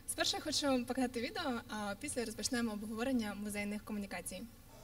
Спершу я хочу показати відео, а після розпочнемо обговорення музейних комунікацій.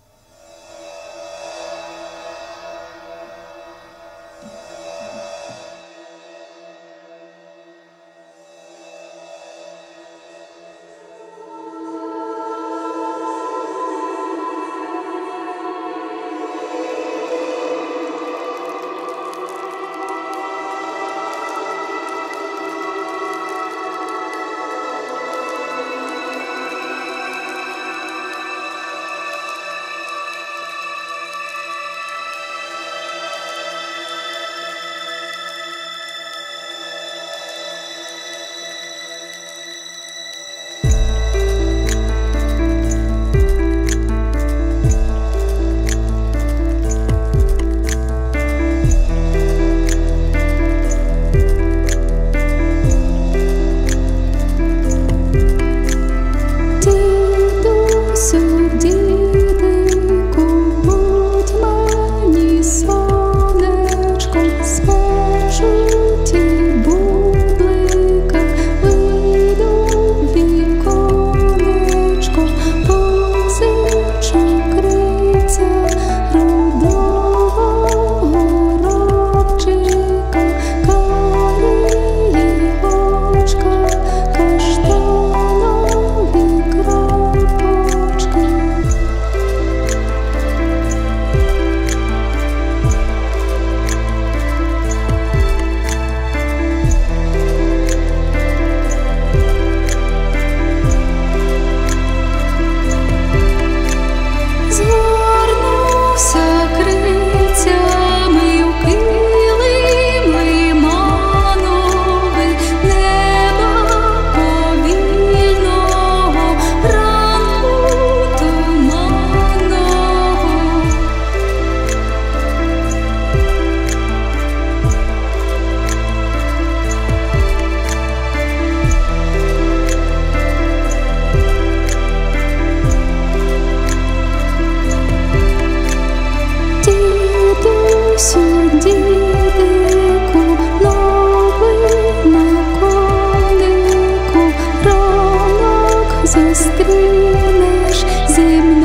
Зустрінеш зі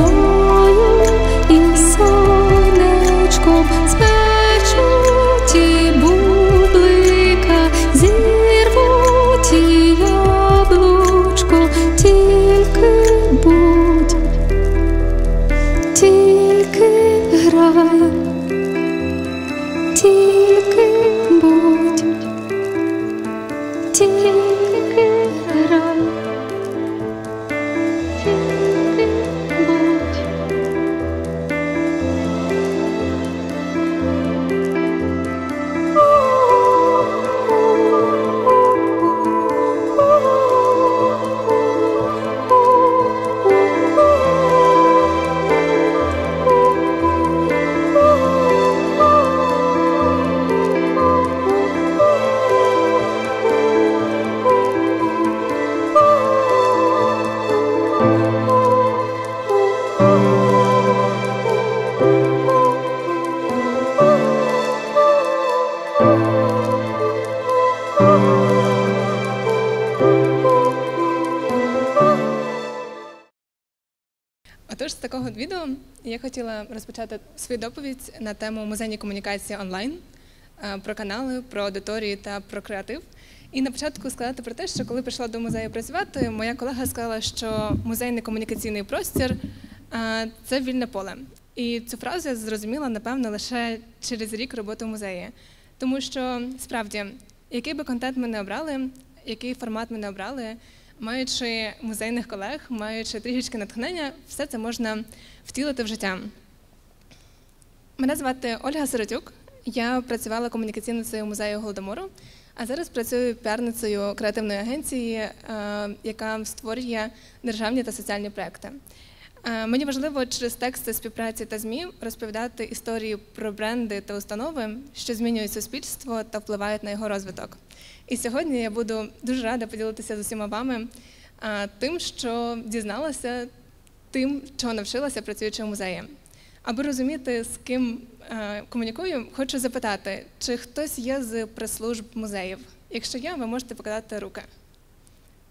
мною і сонечком спечуть і бублика, зірвуть і яблучко, тільки будь, тільки грай, тільки будь, тільки грай. Отож, з такого відео я хотіла розпочати свою доповідь на тему музейні комунікації онлайн, про канали, про аудиторії та про креатив. І на початку сказати про те, що коли прийшла до музею працювати, моя колега сказала, що музейний комунікаційний простір – це вільне поле. І цю фразу я зрозуміла, напевно, лише через рік роботи в музеї. Тому що, справді, який би контент ми не обрали, який формат ми не обрали, маючи музейних колег, маючи трішечки натхнення, все це можна втілити в життя. Мене звати Ольга Сиротюк, я працювала комунікаційницею музею Голодомору, а зараз працюю піарницею креативної агенції, яка створює державні та соціальні проекти. Мені важливо через тексти співпраці та ЗМІ розповідати історії про бренди та установи, що змінюють суспільство та впливають на його розвиток. І сьогодні я буду дуже рада поділитися з усіма вами тим, що дізналася, тим, чого навчилася, працюючи в музеї. Аби розуміти, з ким комунікую, хочу запитати, чи хтось є з прес-служб музеїв? Якщо є, ви можете показати руки.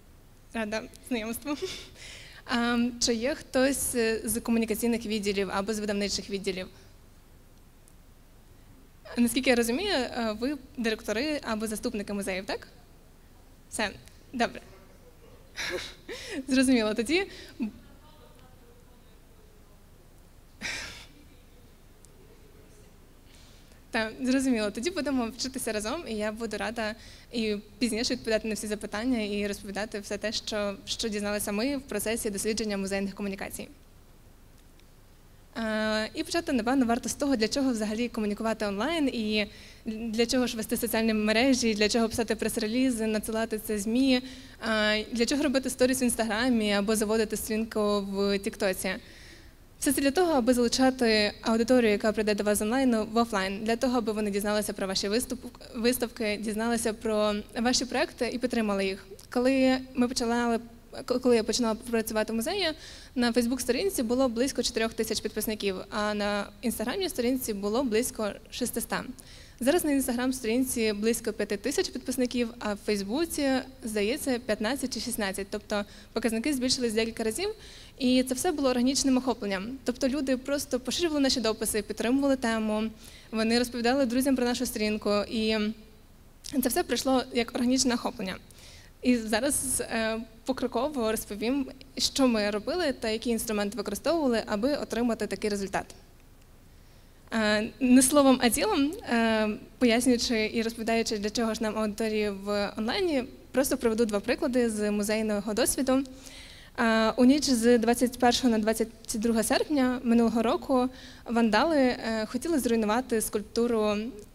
Рада знайомству. Чи є хтось з комунікаційних відділів або з видавничих відділів? Наскільки я розумію, ви директори або заступники музеїв, так? Все, добре. Зрозуміло. Тоді так, зрозуміло. Тоді будемо вчитися разом, і я буду рада і пізніше відповідати на всі запитання і розповідати все те, що дізналися ми в процесі дослідження музейних комунікацій. І почати, напевно, варто з того, для чого взагалі комунікувати онлайн, і для чого ж вести соціальні мережі, для чого писати прес-релізи, надсилати це ЗМІ, для чого робити сторіс в Інстаграмі або заводити сторінку в Тіктоці. Все це для того, аби залучати аудиторію, яка прийде до вас онлайн, в офлайн, для того, аби вони дізналися про ваші виставки, дізналися про ваші проекти і підтримали їх. Коли я починала працювати в музеї, на Фейсбук-сторінці було близько 4 тисяч підписників, а на Інстаграмі-сторінці було близько 600. Зараз на Інстаграм-сторінці близько 5 тисяч підписників, а в Фейсбуці, здається, 15 чи 16. Тобто показники збільшились декілька разів, і це все було органічним охопленням. Тобто люди просто поширювали наші дописи, підтримували тему, вони розповідали друзям про нашу сторінку, і це все прийшло як органічне охоплення. І зараз покроково розповім, що ми робили та які інструменти використовували, аби отримати такий результат. Не словом, а ділом, пояснюючи і розповідаючи, для чого ж нам аудиторії в онлайні, просто приведу два приклади з музейного досвіду. У ніч з 21 на 22 серпня минулого року вандали хотіли зруйнувати скульптуру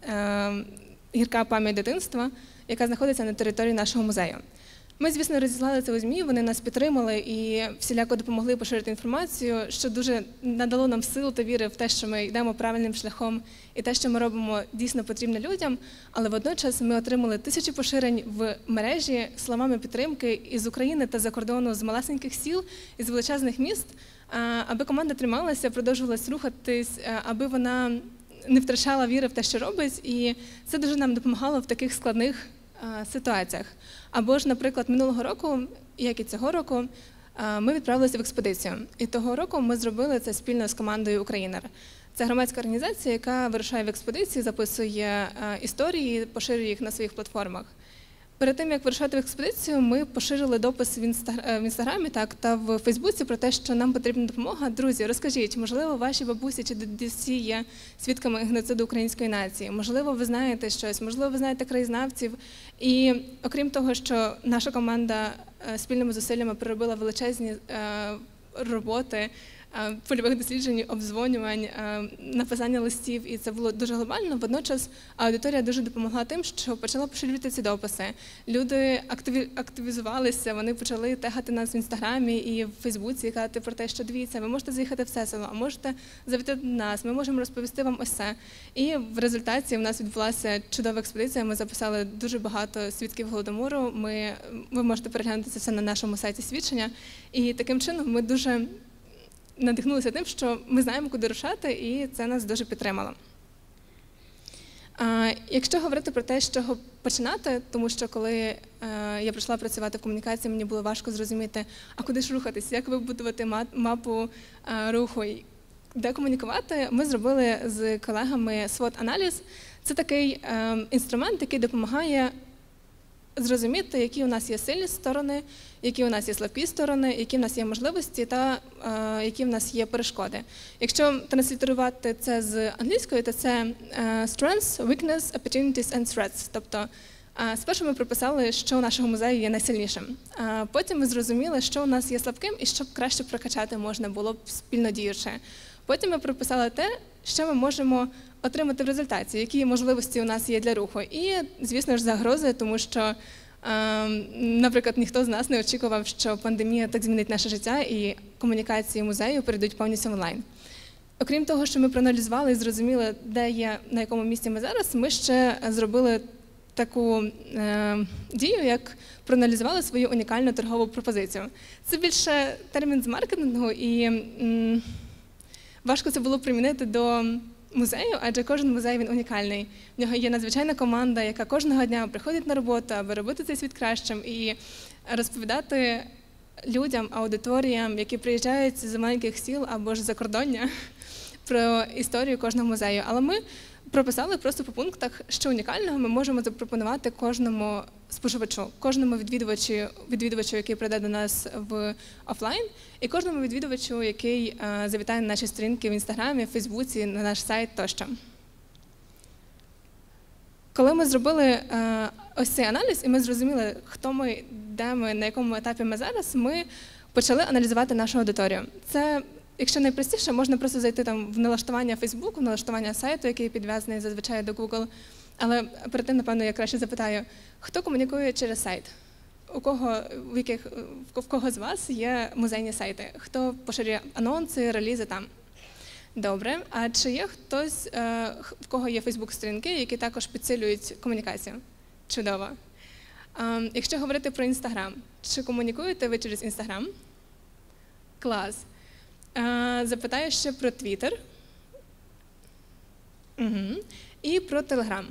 «Гірка пам'ять дитинства», яка знаходиться на території нашого музею. Ми, звісно, розіслали це у ЗМІ, вони нас підтримали і всіляко допомогли поширити інформацію, що дуже надало нам сил та віри в те, що ми йдемо правильним шляхом і те, що ми робимо, дійсно потрібно людям, але водночас ми отримали тисячі поширень в мережі словами підтримки із України та за кордону, з малесеньких сіл, із величезних міст, аби команда трималася, продовжувалась рухатись, аби вона не втрачала віри в те, що робить, і це дуже нам допомагало в таких складних ситуаціях. Або ж, наприклад, минулого року, як і цього року, ми відправилися в експедицію. І того року ми зробили це спільно з командою «Українер». Це громадська організація, яка вирушає в експедиції, записує історії, поширює їх на своїх платформах. Перед тим, як вирушати в експедицію, ми поширили допис в Інстаграмі та в Фейсбуці про те, що нам потрібна допомога. Друзі, розкажіть, можливо, ваші бабусі чи дідусі є свідками геноциду української нації, можливо, ви знаєте щось, можливо, ви знаєте краєзнавців. І окрім того, що наша команда спільними зусиллями проробила величезні роботи, польових досліджень, обдзвонювань, написання листів, і це було дуже глобально. Водночас аудиторія дуже допомогла тим, що почала поширювати ці дописи. Люди активізувалися, вони почали тегати нас в Інстаграмі і в Фейсбуці, і казати про те, що дивіться, ви можете заїхати в це село, а можете завітати до нас, ми можемо розповісти вам ось це. І в результаті в нас відбулася чудова експедиція, ми записали дуже багато свідків Голодомору, ви можете переглянути це все на нашому сайті свідчення. І таким чином ми дуже надихнулися тим, що ми знаємо, куди рушати, і це нас дуже підтримало. Якщо говорити про те, з чого починати, тому що коли я прийшла працювати в комунікації, мені було важко зрозуміти, а куди ж рухатись, як вибудувати мапу руху, де комунікувати, ми зробили з колегами SWOT-аналіз. Це такий інструмент, який допомагає зрозуміти, які у нас є сильні сторони, які у нас є слабкі сторони, які в нас є можливості та які в нас є перешкоди. Якщо транслітерувати це з англійської, то це strengths, weakness, opportunities and threats. Тобто спершу ми прописали, що у нашого музею є найсильнішим. Потім ми зрозуміли, що у нас є слабким і що краще прокачати можна було б спільно діючи. Потім ми прописали те, що ми можемо отримати в результаті, які можливості у нас є для руху. І, звісно ж, загрози, тому що, наприклад, ніхто з нас не очікував, що пандемія так змінить наше життя і комунікації музею перейдуть повністю онлайн. Окрім того, що ми проаналізували і зрозуміли, де є, на якому місці ми зараз, ми ще зробили таку дію, як проаналізували свою унікальну торгову пропозицію. Це більше термін з маркетингу, і важко це було примінити до музею, адже кожен музей він унікальний. В нього є надзвичайна команда, яка кожного дня приходить на роботу, аби робити цей світ кращим. І розповідати людям, аудиторіям, які приїжджають з маленьких сіл або ж закордоння, про історію кожного музею. Але ми прописали просто по пунктах, що унікального ми можемо запропонувати кожному споживачу, кожному відвідувачу, який прийде до нас в офлайн, і кожному відвідувачу, який завітає на наші сторінки в Інстаграмі, в Фейсбуці, на наш сайт тощо. Коли ми зробили ось цей аналіз, і ми зрозуміли, хто ми, де ми, на якому етапі ми зараз, ми почали аналізувати нашу аудиторію. Це, якщо найпростіше, можна просто зайти там в налаштування Фейсбуку, в налаштування сайту, який підв'язаний зазвичай до Google. Але перед тим, напевно, я краще запитаю, хто комунікує через сайт? В кого з вас є музейні сайти? Хто поширює анонси, релізи там? Добре. А чи є хтось, в кого є Фейсбук-сторінки, які також підсилюють комунікацію? Чудово. Якщо говорити про Інстаграм, чи комунікуєте ви через Інстаграм? Клас. Запитаю ще про Твіттер. І про Телеграм.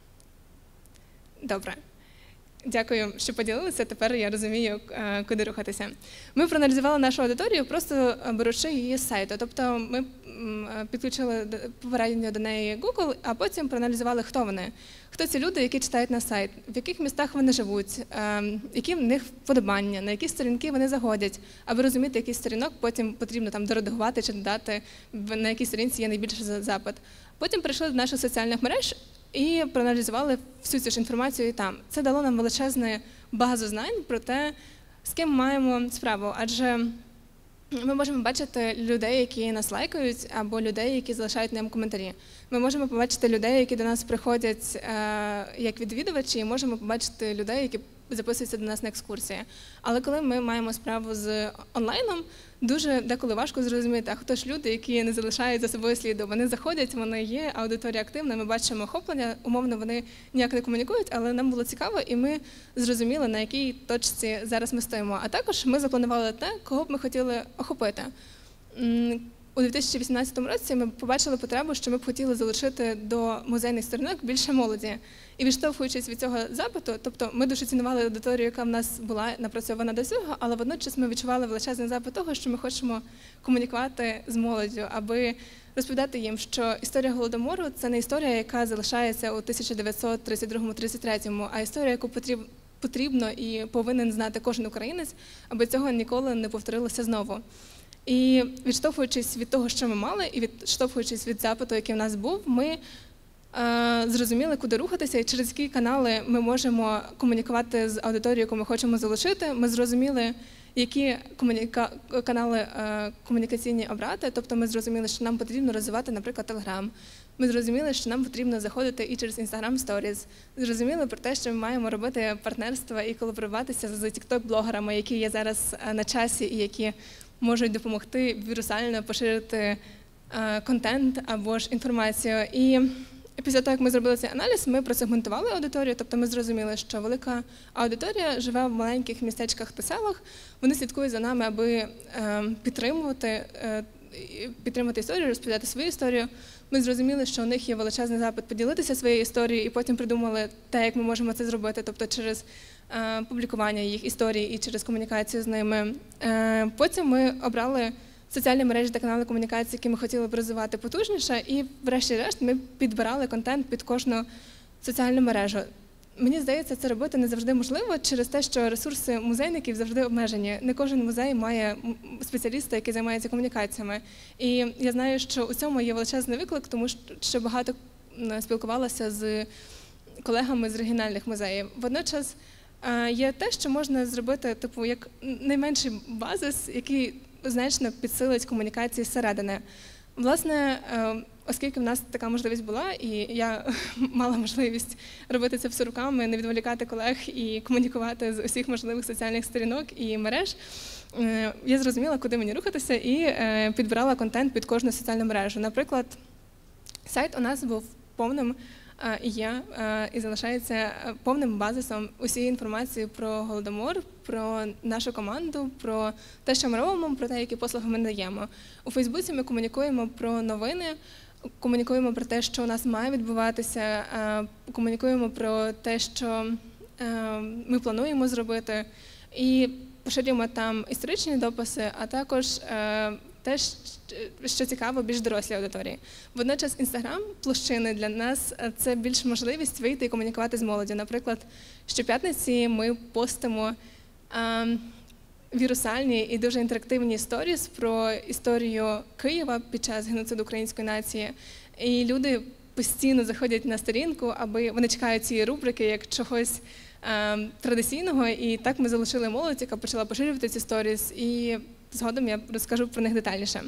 Добре. Дякую, що поділилися. Тепер я розумію, куди рухатися. Ми проаналізували нашу аудиторію, просто беручи її з сайту. Тобто ми підключили попередньо до неї Google, а потім проаналізували, хто вони. Хто ці люди, які читають наш сайт, в яких містах вони живуть, які в них вподобання, на які сторінки вони заходять, аби розуміти, який сторінок потім потрібно там доредагувати чи додати, на якій сторінці є найбільший запит. Потім прийшли до наших соціальних мереж і проаналізували всю цю ж інформацію і там. Це дало нам величезну базу знань про те, з ким маємо справу. Адже ми можемо бачити людей, які нас лайкають, або людей, які залишають нам коментарі. Ми можемо побачити людей, які до нас приходять як відвідувачі, і можемо побачити людей, які записуються до нас на екскурсії. Але коли ми маємо справу з онлайном, дуже деколи важко зрозуміти, а хто ж люди, які не залишають за собою сліду. Вони заходять, вони є, аудиторія активна, ми бачимо охоплення, умовно вони ніяк не комунікують, але нам було цікаво, і ми зрозуміли, на якій точці зараз ми стоїмо. А також ми запланували те, кого б ми хотіли охопити. У 2018 році ми побачили потребу, що ми б хотіли залучити до музейних сторінок більше молоді. І відштовхуючись від цього запиту, тобто ми дуже цінували аудиторію, яка в нас була напрацьована до цього, але водночас ми відчували величезний запит того, що ми хочемо комунікувати з молоддю, аби розповідати їм, що історія Голодомору – це не історія, яка залишається у 1932-33, а історія, яку потрібно і повинен знати кожен українець, аби цього ніколи не повторилося знову. І відштовхуючись від того, що ми мали, і відштовхуючись від запиту, який в нас був, ми зрозуміли, куди рухатися і через які канали ми можемо комунікувати з аудиторією, яку ми хочемо залучити. Ми зрозуміли, які канали комунікаційні обрати, тобто ми зрозуміли, що нам потрібно розвивати, наприклад, Telegram. Ми зрозуміли, що нам потрібно заходити і через Instagram Stories. Зрозуміли про те, що ми маємо робити партнерства і колаборуватися з TikTok-блогерами, які є зараз на часі і які можуть допомогти вірусально поширити контент або ж інформацію. І після того, як ми зробили цей аналіз, ми просегментували аудиторію, тобто ми зрозуміли, що велика аудиторія живе в маленьких містечках та селах, вони слідкують за нами, аби підтримувати історію, розповідати свою історію. Ми зрозуміли, що у них є величезний запит поділитися своєю історією, і потім придумали те, як ми можемо це зробити, тобто через публікування їх історій і через комунікацію з ними. Потім ми обрали соціальні мережі та канали комунікації, які ми хотіли б розвивати потужніше, і врешті-решт ми підбирали контент під кожну соціальну мережу. Мені здається, це робити не завжди можливо через те, що ресурси музейників завжди обмежені. Не кожен музей має спеціаліста, який займається комунікаціями. І я знаю, що у цьому є величезний виклик, тому що багато спілкувалася з колегами з регіональних музеїв. Водночас є те, що можна зробити, типу, як найменший базис, який значно підсилить комунікації зсередини. Власне, оскільки в нас така можливість була, і я мала можливість робити це все руками, не відволікати колег і комунікувати з усіх можливих соціальних сторінок і мереж, я зрозуміла, куди мені рухатися, і підбирала контент під кожну соціальну мережу. Наприклад, сайт у нас був повним і залишається повним базисом усієї інформації про Голодомор, про нашу команду, про те, що ми робимо, про те, які послуги ми надаємо. У Фейсбуці ми комунікуємо про новини, комунікуємо про те, що у нас має відбуватися, комунікуємо про те, що ми плануємо зробити. І поширюємо там історичні дописи, а також те, що цікаво, більш дорослій аудиторії. Водночас Інстаграм, площини для нас – це більш можливість вийти і комунікувати з молоддю. Наприклад, щоп'ятниці ми постимо вірусальні і дуже інтерактивні сторіс про історію Києва під час геноциду української нації. І люди постійно заходять на сторінку, аби вони чекають цієї рубрики як чогось традиційного. І так ми залишили молодь, яка почала поширювати ці сторіс. І згодом я розкажу про них детальніше.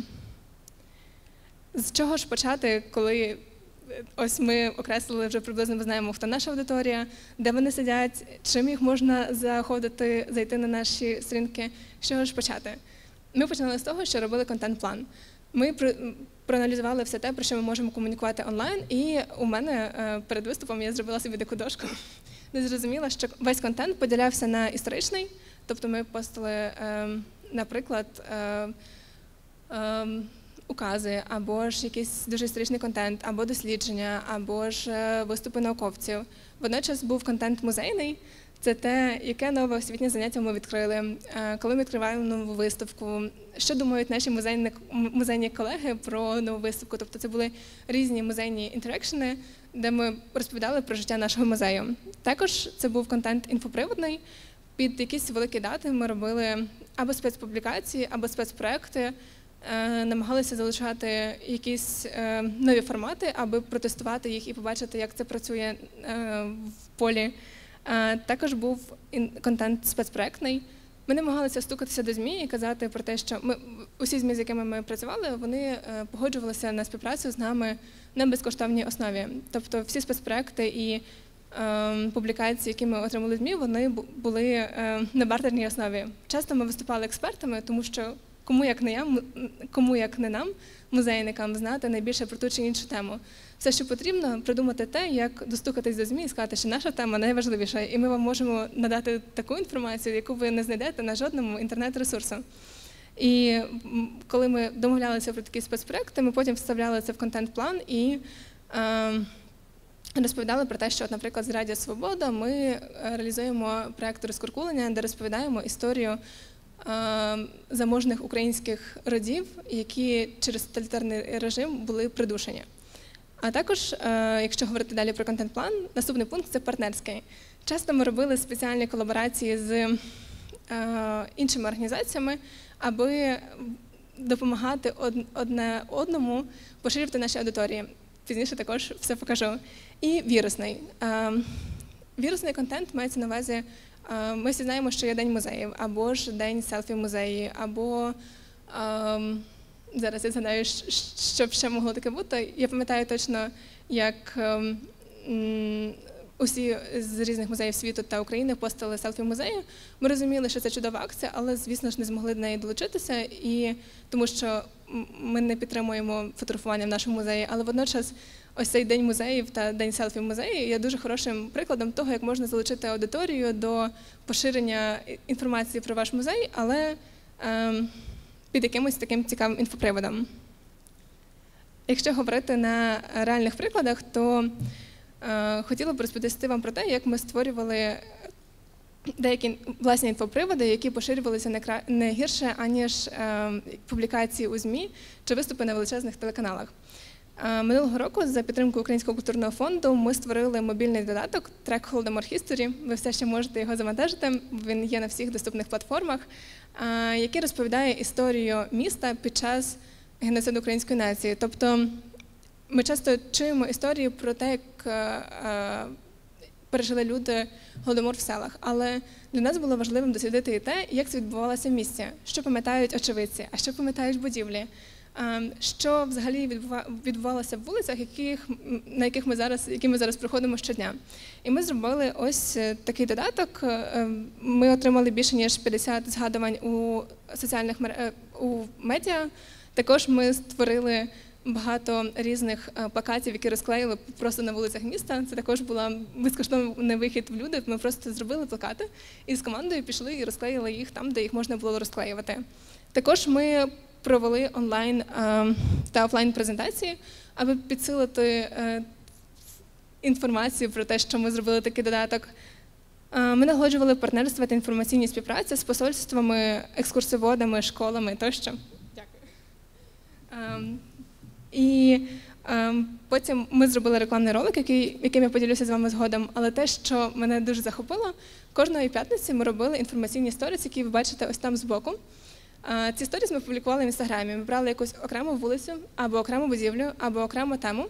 З чого ж почати, коли ось ми окреслили, вже приблизно ми знаємо, хто наша аудиторія, де вони сидять, чим їх можна заходити, зайти на наші сторінки, з чого ж почати? Ми почали з того, що робили контент-план. Ми проаналізували все те, про що ми можемо комунікувати онлайн, і у мене перед виступом я зробила собі таку дошку, де зрозуміла, що весь контент поділявся на історичний, тобто ми постили, наприклад, укази, або ж якийсь дуже історичний контент, або дослідження, або ж виступи науковців. Водночас був контент музейний. Це те, яке нове освітнє заняття ми відкрили, коли ми відкриваємо нову виставку, що думають наші музейні колеги про нову виставку. Тобто це були різні музейні інтерекшени, де ми розповідали про життя нашого музею. Також це був контент інфоприводний. Під якісь великі дати ми робили або спецпублікації, або спецпроекти, намагалися залишати якісь нові формати, аби протестувати їх і побачити, як це працює в полі. Також був контент спецпроектний. Ми намагалися стукатися до ЗМІ і казати про те, що усі ЗМІ, з якими ми працювали, вони погоджувалися на співпрацю з нами на безкоштовній основі. Тобто всі спецпроекти і публікації, які ми отримали ЗМІ, вони були на бартерній основі. Часто ми виступали експертами, тому що кому як не нам, музейникам, знати найбільше про ту чи іншу тему. Все, що потрібно, придумати те, як достукатись до ЗМІ і сказати, що наша тема найважливіша, і ми вам можемо надати таку інформацію, яку ви не знайдете на жодному інтернет-ресурсі. І коли ми домовлялися про такі спецпроекти, ми потім вставляли це в контент-план і розповідали про те, що, наприклад, з Радіо Свобода ми реалізуємо проєкт розкуркулення, де розповідаємо історію заможних українських родів, які через тоталітарний режим були придушені. А також, якщо говорити далі про контент-план, наступний пункт – це партнерський. Часто ми робили спеціальні колаборації з іншими організаціями, аби допомагати одне одному поширювати наші аудиторії. Пізніше також все покажу. І вірусний. Вірусний контент мається на увазі, ми всі знаємо, що є День музеїв, або ж День селфі-музеї, або зараз я згадаю, що б ще могло таке бути. Я пам'ятаю точно, як усі з різних музеїв світу та України постили селфі-музеї. Ми розуміли, що це чудова акція, але, звісно ж, не змогли до неї долучитися, і тому що ми не підтримуємо фотографування в нашому музеї, але водночас ось цей День музеїв та День селфі-музеї є дуже хорошим прикладом того, як можна залучити аудиторію до поширення інформації про ваш музей, але під якимось таким цікавим інфоприводом. Якщо говорити на реальних прикладах, то хотіла б розповісти вам про те, як ми створювали деякі власні інфоприводи, які поширювалися не гірше, аніж публікації у ЗМІ чи виступи на величезних телеканалах. Минулого року за підтримкою Українського культурного фонду ми створили мобільний додаток «Трек Holodomor History». Ви все ще можете його завантажити, він є на всіх доступних платформах, який розповідає історію міста під час геноциду української нації. Тобто ми часто чуємо історії про те, як пережили люди Голодомор в селах, але для нас було важливим дослідити і те, як це відбувалося в місті, що пам'ятають очевидці, а що пам'ятають будівлі, що взагалі відбувалося в вулицях, які ми зараз проходимо щодня. І ми зробили ось такий додаток. Ми отримали більше ніж 50 згадувань у соціальних у медіа. Також ми створили багато різних плакатів, які розклеїли просто на вулицях міста. Це також був безкоштовний вихід в люди. Ми просто зробили плакати і з командою пішли і розклеїли їх там, де їх можна було розклеювати. Також ми провели онлайн та офлайн презентації, аби підсилити інформацію про те, що ми зробили такий додаток. Ми налагоджували партнерства та інформаційні співпраці з посольствами, екскурсоводами, школами тощо. Дякую. І потім ми зробили рекламний ролик, яким я поділюся з вами згодом, але те, що мене дуже захопило, кожної п'ятниці ми робили інформаційні сторіс, які ви бачите ось там збоку. Ці сторіс ми публікували в Інстаграмі. Ми брали якусь окрему вулицю, або окрему будівлю, або окрему тему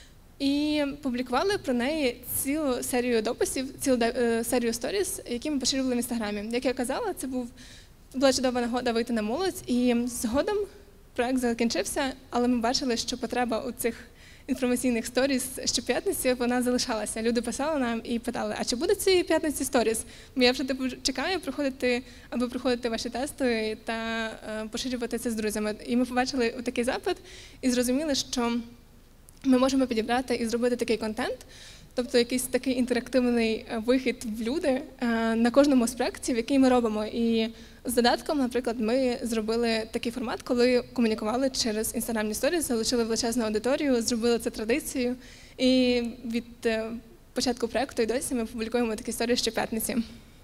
і публікували про неї цілу серію дописів, цілу серію сторіс, які ми поширювали в Інстаграмі. Як я казала, це була чудова нагода вийти на молодь, і згодом проект закінчився, але ми бачили, що потреба у цих інформаційних сторіс щоп'ятниці вона залишалася. Люди писали нам і питали, а чи буде цієї п'ятниці сторіс? Бо я вже чекаю проходити ваші тести та поширювати це з друзями. І ми побачили такий запит і зрозуміли, що ми можемо підібрати і зробити такий контент, тобто якийсь такий інтерактивний вихід в люди на кожному аспекті, в який ми робимо. І з додатком, наприклад, ми зробили такий формат, коли комунікували через інстаграмні сторіс, залучили величезну аудиторію, зробили це традицією. І від початку проєкту і досі ми публікуємо такі сторіс щоп'ятниці.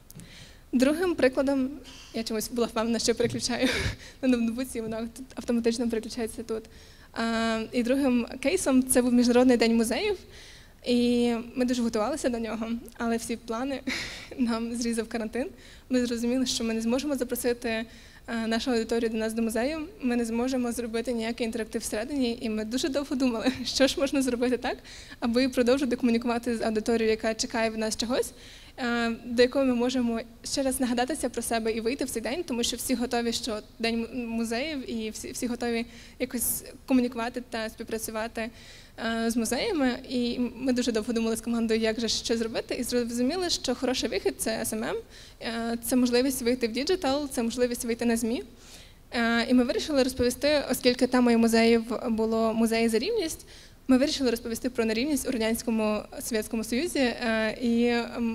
Другим прикладом, я чомусь була впевнена, що переключаю на ноутбуці, воно автоматично переключається тут. І другим кейсом це був Міжнародний день музеїв. І ми дуже готувалися до нього, але всі плани нам зрізав карантин. Ми зрозуміли, що ми не зможемо запросити нашу аудиторію до нас до музею, ми не зможемо зробити ніякий інтерактив всередині, і ми дуже довго думали, що ж можна зробити так, аби продовжити комунікувати з аудиторією, яка чекає від нас чогось, до якого ми можемо ще раз нагадатися про себе і вийти в цей день, тому що всі готові, що День музеїв, і всі готові якось комунікувати та співпрацювати з музеями. І ми дуже довго думали з командою, як же що зробити, і зрозуміли, що хороший вихід – це SMM, це можливість вийти в діджитал, це можливість вийти на ЗМІ. І ми вирішили розповісти, оскільки темою музеїв було «Музеї за рівність», ми вирішили розповісти про нерівність у Радянському Совєтському Союзі, і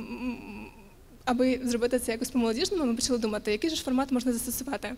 аби зробити це якось по-молодіжному, ми почали думати, який же формат можна застосувати.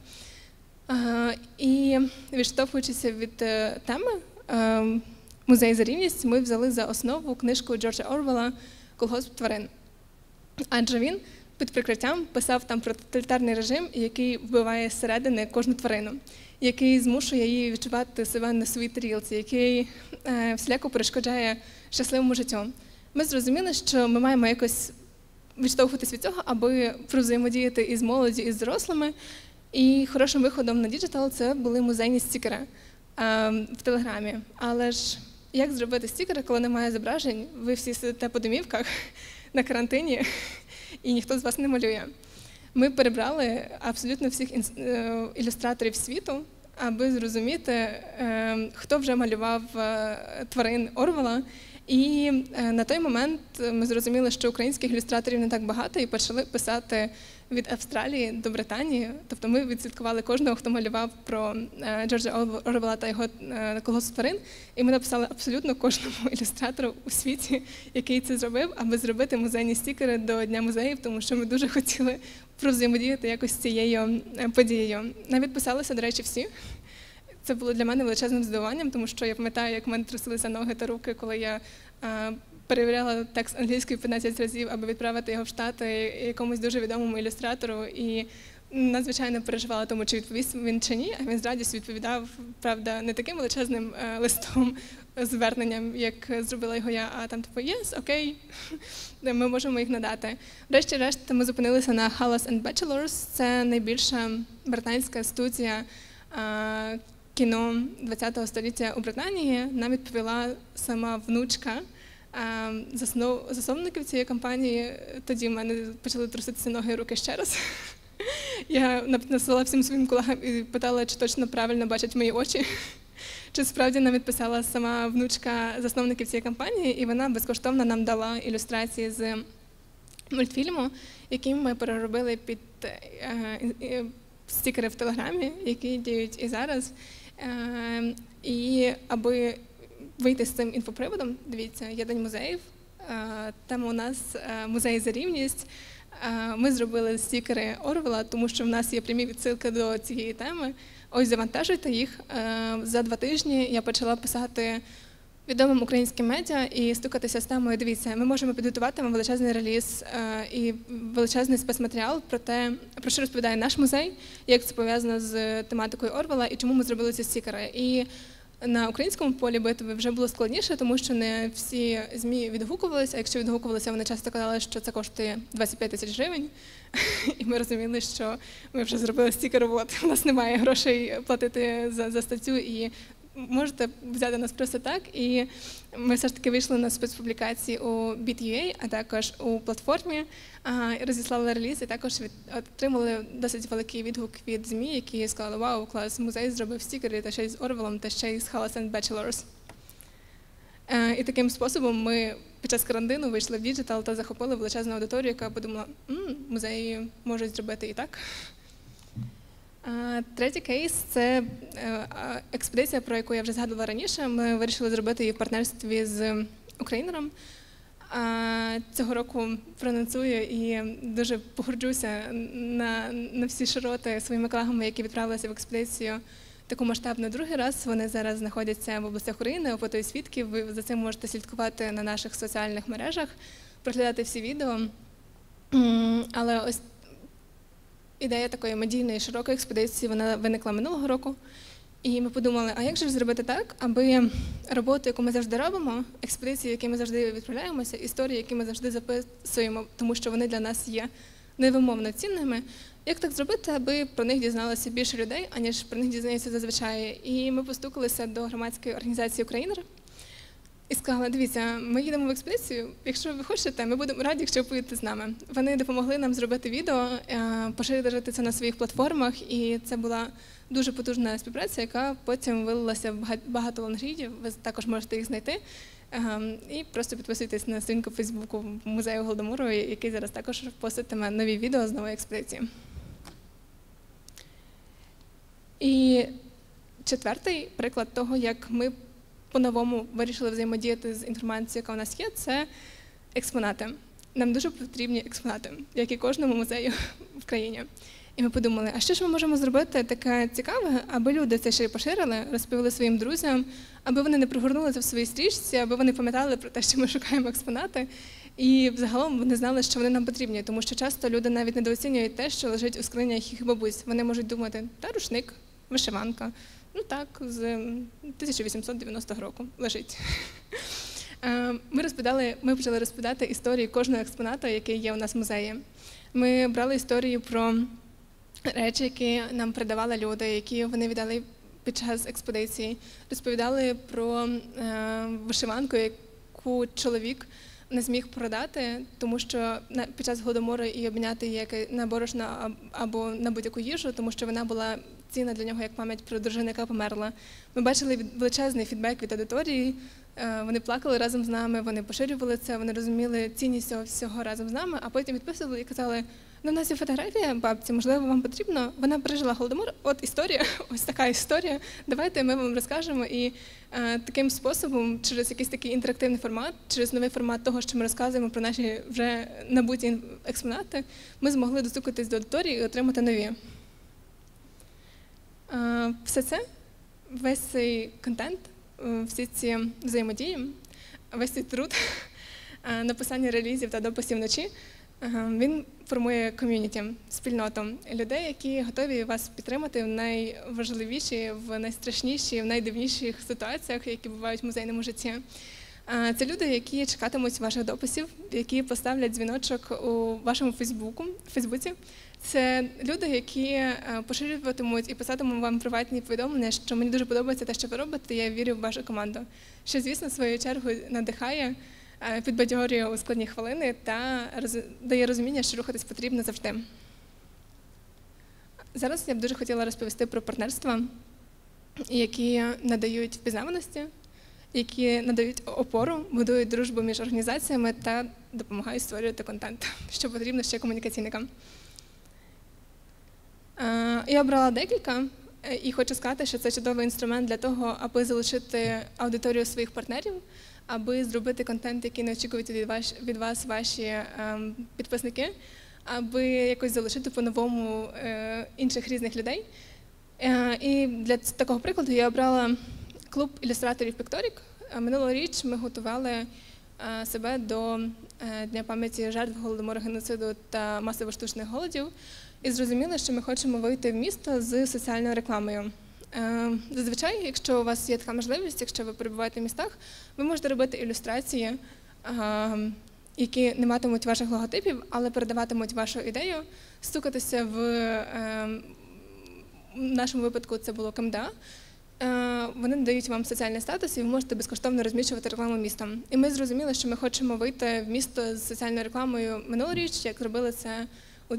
І відштовхуючись від теми «Музей за рівність», ми взяли за основу книжку Джорджа Орвелла «Колгосп тварин». Адже він під прикриттям писав там про тоталітарний режим, який вбиває зсередини кожну тварину, який змушує її відчувати себе на своїй тарілці, який всіляко перешкоджає щасливому життю. Ми зрозуміли, що ми маємо якось відштовхуватись від цього, аби взаємодіяти із молоді, і з дорослими. І хорошим виходом на діджитал це були музейні стікери в Телеграмі. Але ж як зробити стікери, коли немає зображень? Ви всі сидите по домівках на карантині, і ніхто з вас не малює. Ми перебрали абсолютно всіх ілюстраторів світу, аби зрозуміти, хто вже малював тварин Орвелла. І на той момент ми зрозуміли, що українських ілюстраторів не так багато, і почали писати від Австралії до Британії. Тобто ми відслідкували кожного, хто малював про Джорджа Орвелла та його «Колгосп тварин», і ми написали абсолютно кожному ілюстратору у світі, який це зробив, аби зробити музейні стікери до Дня музеїв, тому що ми дуже хотіли взаємодіяти якось з цією подією. Навіть писалися, до речі, всі. Це було для мене величезним здивуванням, тому що я пам'ятаю, як в мене трусилися ноги та руки, коли я перевіряла текст англійською 15 разів, аби відправити його в Штати якомусь дуже відомому ілюстратору. І надзвичайно переживала тому, чи відповість він чи ні, а він з радістю відповідав, правда, не таким величезним листом, зверненням, як зробила його я, а там типу «Yes, окей, ми можемо їх надати». Врешті-решт ми зупинилися на Halas & Bachelors, це найбільша британська студія кіно ХХ століття у Британії. Нам відповіла сама внучка засновників цієї компанії. Тоді в мене почали труситися ноги і руки ще раз. Я написала всім своїм колегам і питала, чи точно правильно бачать мої очі. Чи справді нам відписала сама внучка засновників цієї компанії, і вона безкоштовно нам дала ілюстрації з мультфільму, який ми переробили під стікери в Телеграмі, які діють і зараз. І аби вийти з цим інфоприводом, дивіться, є День музеїв, тема у нас «Музей за рівність». Ми зробили стікери Орвелла, тому що в нас є прямі відсилки до цієї теми. Ось завантажуйте їх. За 2 тижні я почала писати відомим українським медіа і стукатися з темою. Дивіться, ми можемо підготувати вам величезний реліз і величезний спецматеріал про що розповідає наш музей, як це пов'язано з тематикою Орвела і чому ми зробили ці стікери. І на українському полі битви вже було складніше, тому що не всі ЗМІ відгукувалися, а якщо відгукувалися, вони часто казали, що це коштує 25 тисяч гривень. І ми розуміли, що ми вже зробили стільки роботи, у нас немає грошей платити за статтю, і можете взяти нас просто так. І ми все ж таки вийшли на спецпублікації у Bit.ua, а також у платформі, розіслали реліз і також отримали досить великий відгук від ЗМІ, які сказали: «Вау, клас, музей зробив стікери, та ще й з Орвелом, та ще й з Hallas and Bachelors». І таким способом ми під час карантину вийшли в діджитал та захопили величезну аудиторію, яка подумала: музеї можуть зробити і так. Третій кейс – це експедиція, про яку я вже згадувала раніше. Ми вирішили зробити її в партнерстві з Українером. Цього року проанонсую і дуже погорджуся на всі широти своїми колегами, які відправилися в експедицію таку масштабну другий раз. Вони зараз знаходяться в областях України, опитують свідків. Ви за цим можете слідкувати на наших соціальних мережах, проглядати всі відео. Але ось ідея такої медійної широкої експедиції, вона виникла минулого року. І ми подумали, а як же зробити так, аби роботу, яку ми завжди робимо, експедиції, в які ми завжди відправляємося, історії, які ми завжди записуємо, тому що вони для нас є невимовно цінними, як так зробити, аби про них дізналося більше людей, аніж про них дізнаються зазвичай. І ми постукалися до громадської організації «Українер» і сказали: дивіться, ми їдемо в експедицію, якщо ви хочете, ми будемо раді, якщо ви поїдете з нами. Вони допомогли нам зробити відео, поширити це на своїх платформах, і це була дуже потужна співпраця, яка потім вилилася в багато лонгрідів, ви також можете їх знайти. І просто підписуйтесь на сторінку в Фейсбуку музею Голодомору, який зараз також поститиме нові відео з нової експедиції. І четвертий приклад того, як ми по-новому вирішили взаємодіяти з інформацією, яка у нас є, це експонати. Нам дуже потрібні експонати, як і кожному музею в країні. І ми подумали, а що ж ми можемо зробити таке цікаве, аби люди це ще й поширили, розповіли своїм друзям, аби вони не пригорнули це в своїй стрічці, аби вони пам'ятали про те, що ми шукаємо експонати. І взагалом вони знали, що вони нам потрібні, тому що часто люди навіть недооцінюють те, що лежить у скринях їх бабусь. Вони можуть думати: та рушник, вишиванка, ну так, з 1890 року лежить. Ми почали розповідати історії кожного експоната, який є у нас в музеї. Ми брали історії про речі, які нам передавали люди, які вони віддали під час експедиції. Розповідали про вишиванку, яку чоловік не зміг продати, тому що під час Голодомору і обміняти її на борошно або на будь-яку їжу, тому що вона була цінна для нього як пам'ять про дружину, яка померла. Ми бачили величезний фідбек від аудиторії, вони плакали разом з нами, вони поширювали це, вони розуміли цінність цього всього разом з нами, а потім відписували і казали: ну, у нас є фотографія бабці, можливо, вам потрібно, вона пережила Голодомор, от історія, ось така історія, давайте ми вам розкажемо. І таким способом, через якийсь такий інтерактивний формат, через новий формат того, що ми розказуємо про наші вже набуті експонати, ми змогли достукатись до аудиторії і отримати нові. Все це, весь цей контент, всі ці взаємодії, весь цей труд, написання релізів та дописів вночі, він формує ком'юніті, спільноту людей, які готові вас підтримати в найважливіші, в найстрашніші, в найдивніших ситуаціях, які бувають в музейному житті. Це люди, які чекатимуть ваших дописів, які поставлять дзвіночок у вашому Фейсбуці. Це люди, які поширюватимуть і писатимуть вам приватні повідомлення, що мені дуже подобається те, що ви робите, я вірю в вашу команду. Що, звісно, в свою чергу надихає, підбадьорює у складні хвилини та дає розуміння, що рухатись потрібно завжди. Зараз я б дуже хотіла розповісти про партнерства, які надають впізнаваності, які надають опору, будують дружбу між організаціями та допомагають створювати контент, що потрібно ще комунікаційникам. Я обрала декілька і хочу сказати, що це чудовий інструмент для того, аби залучити аудиторію своїх партнерів, аби зробити контент, який не очікують від вас ваші підписники, аби якось залучити по-новому інших різних людей. І для такого прикладу я обрала клуб ілюстраторів Pictoric. Минулоріч ми готували себе до Дня пам'яті жертв Голодомору, геноциду та масово-штучних голодів і зрозуміли, що ми хочемо вийти в місто з соціальною рекламою. Зазвичай, якщо у вас є така можливість, якщо ви перебуваєте в містах, ви можете робити ілюстрації, які не матимуть ваших логотипів, але передаватимуть вашу ідею, стукатися в нашому випадку це було КМДА. Вони надають вам соціальний статус, і ви можете безкоштовно розміщувати рекламу містом. І ми зрозуміли, що ми хочемо вийти в місто з соціальною рекламою минулоріч, як зробили це у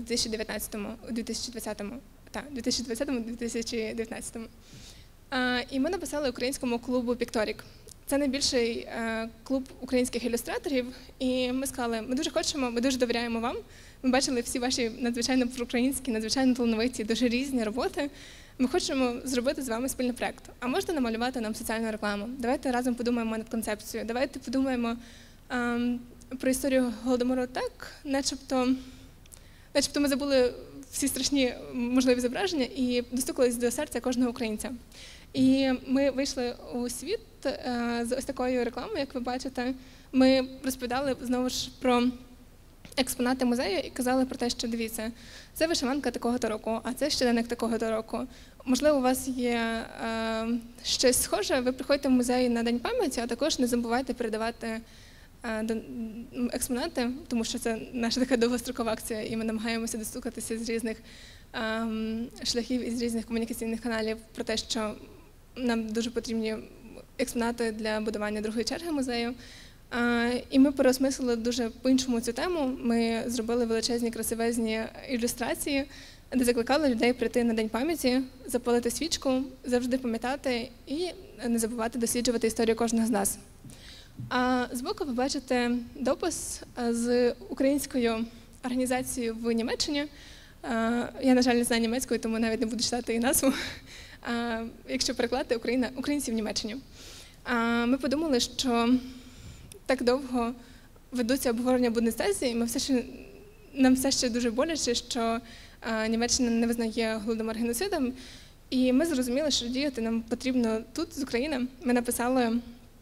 2020-2019. І ми написали українському клубу «Пікторік». Це найбільший клуб українських ілюстраторів, і ми сказали, ми дуже хочемо, ми дуже довіряємо вам. Ми бачили всі ваші надзвичайно проукраїнські, надзвичайно талановиті, дуже різні роботи. Ми хочемо зробити з вами спільний проєкт. А можете намалювати нам соціальну рекламу? Давайте разом подумаємо над концепцією. Давайте подумаємо про історію Голодомору так, начебто ми забули всі страшні можливі зображення і достукались до серця кожного українця. І ми вийшли у світ з ось такою рекламою, як ви бачите. Ми розповідали знову ж про експонати музею і казали про те, що дивіться, це вишиванка такого-то року, а це щоденник такого-то року. Можливо, у вас є щось схоже, ви приходите в музей на День пам'яті, а також не забувайте передавати експонати, тому що це наша така довгострокова акція, і ми намагаємося достукатися з різних шляхів і з різних комунікаційних каналів про те, що нам дуже потрібні експонати для будування другої черги музею. І ми переосмислили дуже по-іншому цю тему. Ми зробили величезні красивезні ілюстрації, де закликали людей прийти на День пам'яті, запалити свічку, завжди пам'ятати і не забувати досліджувати історію кожного з нас. А збоку ви бачите допис з українською організацією в Німеччині. Я, на жаль, не знаю німецької, тому навіть не буду читати її назву. Якщо перекладати «Українці в Німеччині». Ми подумали, що так довго ведуться обговорення Бундестазі, і нам все ще дуже боляче, що Німеччина не визнає Голодомор геноцидом. І ми зрозуміли, що діяти нам потрібно тут, з України. Ми написали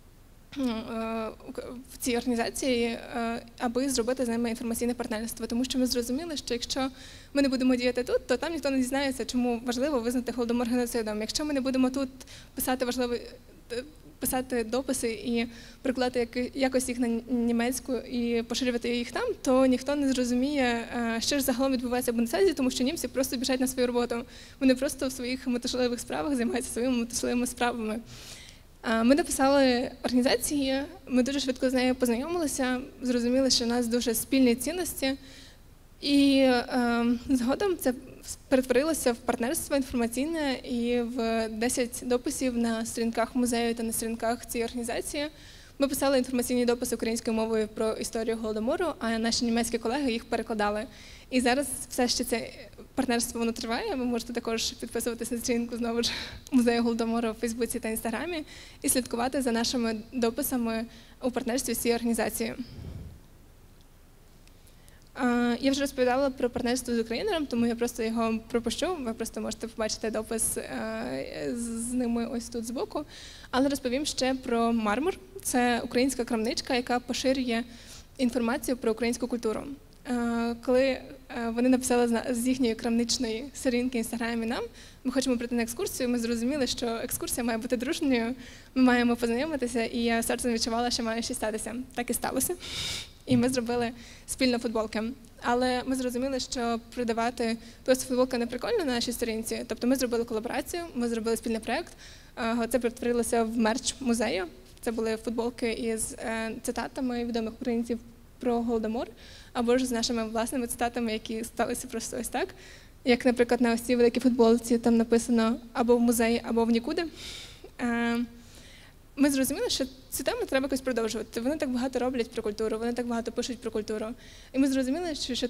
в цій організації, аби зробити з ними інформаційне партнерство. Тому що ми зрозуміли, що якщо ми не будемо діяти тут, то там ніхто не дізнається, чому важливо визнати Голодомор геноцидом. Якщо ми не будемо тут писати дописи і прикладати якось їх на німецьку і поширювати їх там, то ніхто не зрозуміє, що ж загалом відбувається в Бундестазі, тому що німці просто біжать на свою роботу. Вони просто в своїх метушливих справах займаються своїми метушливими справами. Ми написали організації, ми дуже швидко з нею познайомилися, зрозуміли, що у нас дуже спільні цінності. І згодом це перетворилося в партнерство інформаційне і в 10 дописів на сторінках музею та на сторінках цієї організації. Ми писали інформаційні дописи українською мовою про історію Голодомору, а наші німецькі колеги їх перекладали. І зараз все ще це партнерство воно триває. Ви можете також підписуватися на сторінку знову ж музею Голодомору у Фейсбуці та Інстаграмі і слідкувати за нашими дописами у партнерстві з цією організацією. Я вже розповідала про партнерство з Українером, тому я просто його пропущу. Ви просто можете побачити допис з ними ось тут збоку. Але розповім ще про «Мармур». Це українська крамничка, яка поширює інформацію про українську культуру. Коли вони написали з їхньої крамничної сторінки в Інстаграмі нам, ми хочемо прийти на екскурсію, ми зрозуміли, що екскурсія має бути дружньою, ми маємо познайомитися, і я серцем відчувала, що має щось статися. Так і сталося. І ми зробили спільно футболки. Але ми зрозуміли, що продавати футболка не прикольно на нашій сторінці. Тобто ми зробили колаборацію, ми зробили спільний проєкт. Це перетворилося в мерч музею. Це були футболки із цитатами відомих українців про Голодомор, або ж з нашими власними цитатами, які сталися просто ось так. Як, наприклад, на ось цій великій футболці там написано або в музеї, або в нікуди. Ми зрозуміли, що цю тему треба якось продовжувати. Вони так багато роблять про культуру, вони так багато пишуть про культуру. І ми зрозуміли, що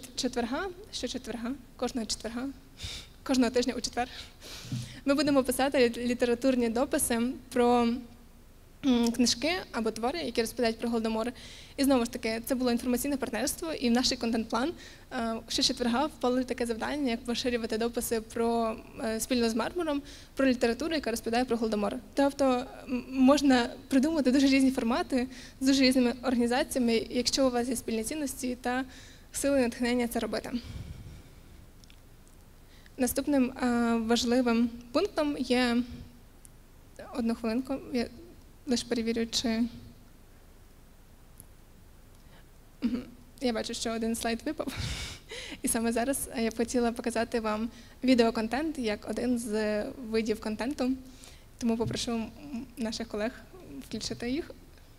кожного тижня у четвер, ми будемо писати літературні дописи про книжки або твори, які розповідають про Голодомор. І знову ж таки, це було інформаційне партнерство, і в наш контент-план щочетверга впало таке завдання, як поширювати дописи про спільно з Мармуром, про літературу, яка розповідає про Голодомор. Тобто можна придумати дуже різні формати з дуже різними організаціями, якщо у вас є спільні цінності та сили натхнення це робити. Наступним важливим пунктом є, одну хвилинку, я лише перевірю, чи... Я бачу, що один слайд випав. І саме зараз я б хотіла показати вам відеоконтент як один з видів контенту. Тому попрошу наших колег включити їх.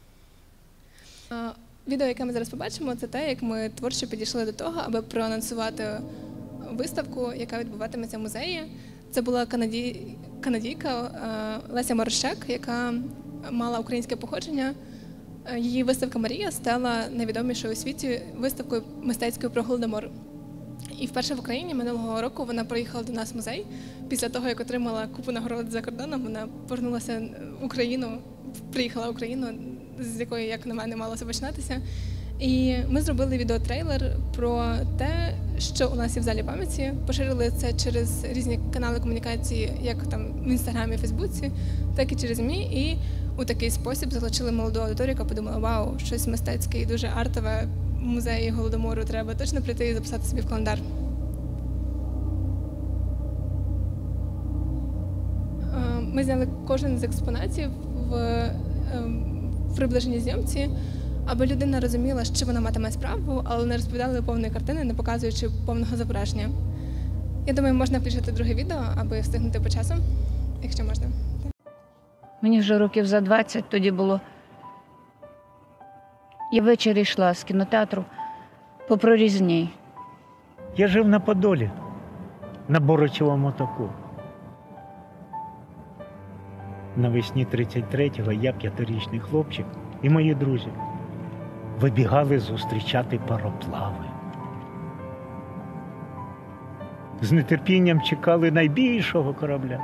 Відео, яке ми зараз побачимо, це те, як ми творчо підійшли до того, аби проанонсувати виставку, яка відбуватиметься в музеї. Це була канадійка Леся Марощак, яка мала українське походження. Її виставка «Марія» стала найвідомішою у світі виставкою мистецькою про Голодомор. І вперше в Україні минулого року вона приїхала до нас в музей. Після того, як отримала купу нагород за кордоном, вона повернулася в Україну, приїхала в Україну, з якої, як на мене, мало починатися. І ми зробили відеотрейлер про те, що у нас є в залі пам'яті. Поширили це через різні канали комунікації, як там в Інстаграмі, Фейсбуці, так і через ЗМІ. І у такий спосіб залучили молоду аудиторію, яка подумала: вау, щось мистецьке і дуже артове в музеї Голодомору, треба точно прийти і записати собі в календар. Ми зняли кожен з експонатів в приближеній зйомці, аби людина розуміла, що вона матиме справу, але не розповідали повної картини, не показуючи повного зображення. Я думаю, можна включити друге відео, аби встигнути по часу, якщо можна. Мені вже років за 20 тоді було. Я ввечері йшла з кінотеатру по Прорізній. Я жив на Подолі, на Борочевому току. Навесні 33-го я, 5-річний хлопчик, і мої друзі вибігали зустрічати пароплави. З нетерпінням чекали найбільшого корабля.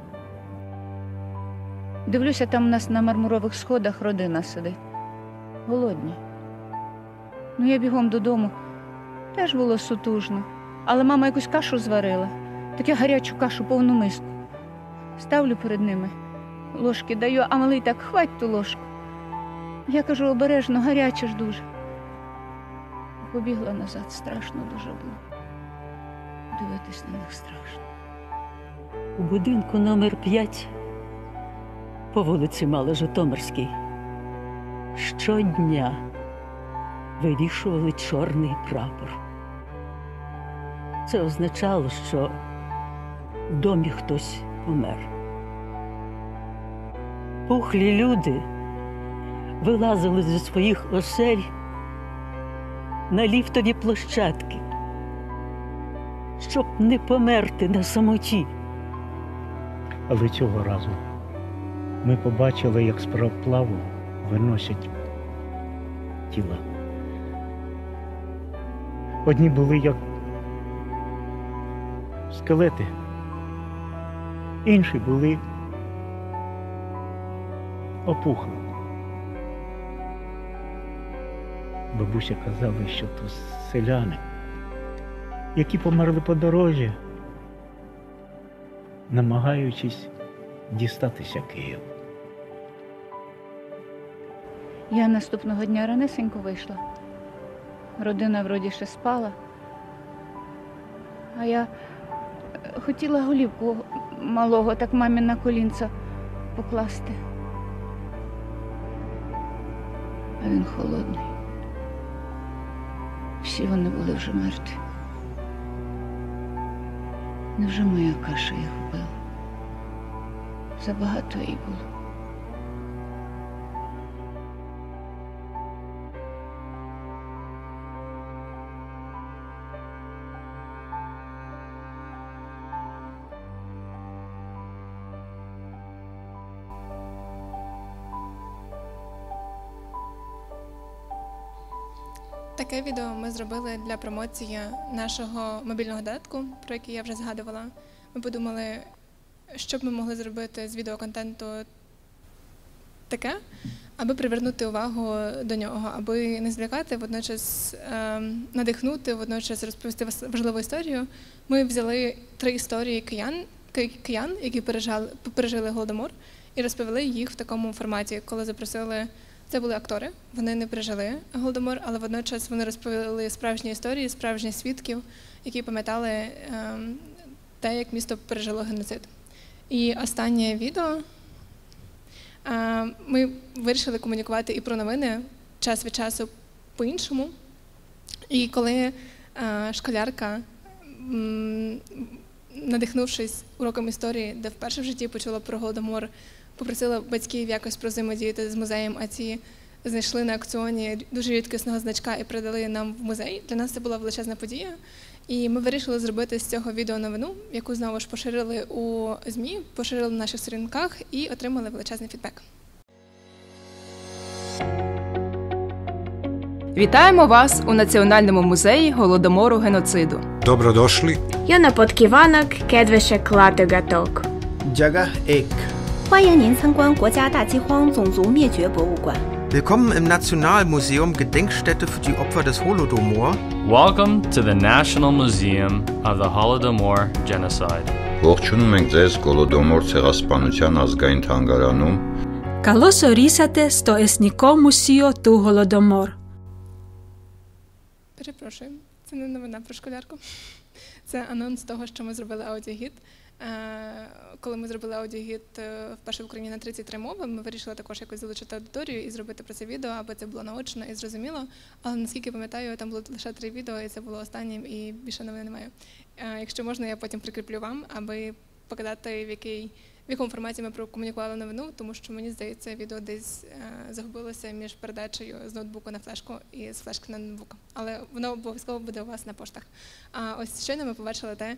Дивлюся, там у нас на мармурових сходах родина сидить. Голодні. Ну, я бігом додому. Теж було сутужно. Але мама якусь кашу зварила. Таку гарячу кашу, повну миску. Ставлю перед ними. Ложки даю, а малий так: хвать ту ложку. Я кажу: обережно, гаряче ж дуже. Побігла назад, страшно дуже було. Дивитись на них страшно. У будинку номер 5 по вулиці Мало-Житомирській щодня вивішували чорний прапор. Це означало, що в домі хтось помер. Пухлі люди вилазили зі своїх осель на ліфтові площадки, щоб не померти на самоті. Але цього разу ми побачили, як з пароплаву виносять тіла. Одні були як скелети, інші були опухли. Бабуся казала, що то селяни, які померли по дорозі, намагаючись дістатися Києва. Я наступного дня ранесенько вийшла. Родина вроді ще спала. А я хотіла голівку малого так мамі на колінце покласти. А він холодний. Всі вони були вже мертві. Невже моя каша їх вбила? Забагато їй було. Таке відео ми зробили для промоції нашого мобільного додатку, про який я вже згадувала. Ми подумали, що б ми могли зробити з відеоконтенту таке, аби привернути увагу до нього, аби не злякати, водночас надихнути, водночас розповісти важливу історію. Ми взяли 3 історії киян, які пережили Голодомор, і розповіли їх в такому форматі, коли запросили. Це були актори, вони не пережили Голодомор, але водночас вони розповіли справжні історії, справжніх свідків, які пам'ятали те, як місто пережило геноцид. І останнє відео. Ми вирішили комунікувати і про новини час від часу по-іншому. І коли школярка, надихнувшись уроком історії, де вперше в житті почула про Голодомор, попросила батьків якось взаємодіяти з музеєм, а ці знайшли на аукціоні дуже рідкісного значка і передали нам в музей. Для нас це була величезна подія. І ми вирішили зробити з цього відео новину, яку знову ж поширили у ЗМІ, поширили на наших сторінках і отримали величезний фідбек. Вітаємо вас у Національному музеї Голодомору геноциду. Dobrodošli. Jó napot kívánok, kedvesek látogatók! Jaga Ek. 欢迎您参观国家大饥荒种族灭绝博物馆。 Willkommen im Nationalmuseum Gedenkstätte für die Opfer des Holodomor. Welcome to the National Museum of the Holodomor Genocide. Ողջունում ենք ձեզ Գոլոդոմոր ցեղասպանության ազգային թանգարանում. Καλώς ορίσατε στο Εθνικό Μουσείο του Голодомор. Перепрошую, це не новина про школярку. Це анонс того, що ми зробили аудіогід. Коли ми зробили аудіогід вперше в Україні на 33 мови, ми вирішили також якось залучити аудиторію і зробити про це відео, аби це було наочно і зрозуміло. Але наскільки пам'ятаю, там було лише 3 відео, і це було останнім, і більше новин немає. Якщо можна, я потім прикріплю вам, аби показати, в якому форматі ми прокомунікували новину, тому що, мені здається, відео десь загубилося між передачею з ноутбуку на флешку і з флешки на ноутбук. Але воно обов'язково буде у вас на поштах. Ось щойно ми побачили те,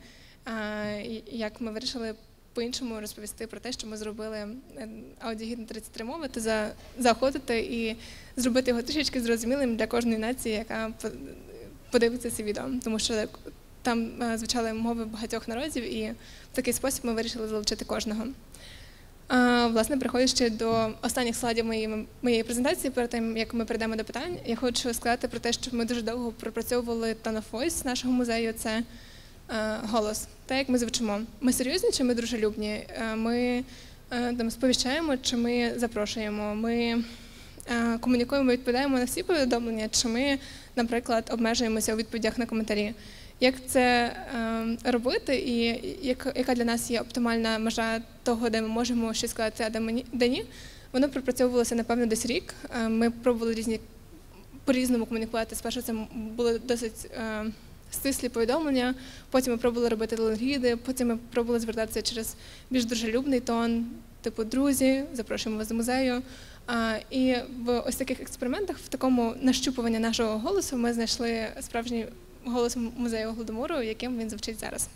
як ми вирішили по-іншому розповісти про те, що ми зробили аудіогід на 33 мови, то заохотити і зробити його трішечки зрозумілим для кожної нації, яка подивиться це відео. Тому що там звучали мови багатьох народів, і в такий спосіб ми вирішили залучити кожного. Власне, приходячи до останніх слайдів моєї презентації, перед тим, як ми перейдемо до питань, я хочу сказати про те, що ми дуже довго пропрацьовували tone of voice нашого музею. Це голос, те, як ми звучимо. Ми серйозні чи ми дружелюбні? Ми сповіщаємо, чи ми запрошуємо? Ми комунікуємо, відповідаємо на всі повідомлення, чи ми, наприклад, обмежуємося у відповідях на коментарі? Як це робити і яка для нас є оптимальна межа того, де ми можемо щось сказати, а де ні? Воно пропрацьовувалося, напевно, десь рік. Ми пробували по-різному комунікувати. Спершу це були досить стислі повідомлення, потім ми пробували робити лонгріди, потім ми пробували звертатися через більш дружелюбний тон, типу «друзі, запрошуємо вас до музею». І в ось таких експериментах, в такому нащупуванні нашого голосу, ми знайшли справжній голос музею Голодомору, яким він звучить зараз.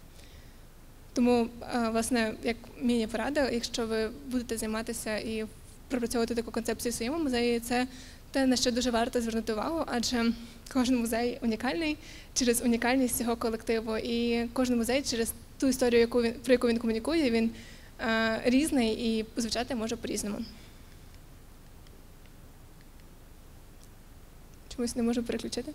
Тому, власне, як міні-порада, якщо ви будете займатися і пропрацьовувати таку концепцію в своєму музеї, це те, на що дуже варто звернути увагу, адже кожен музей унікальний через унікальність цього колективу, і кожен музей через ту історію, про яку він комунікує, він різний і звучати може по-різному. Чомусь не можу переключити.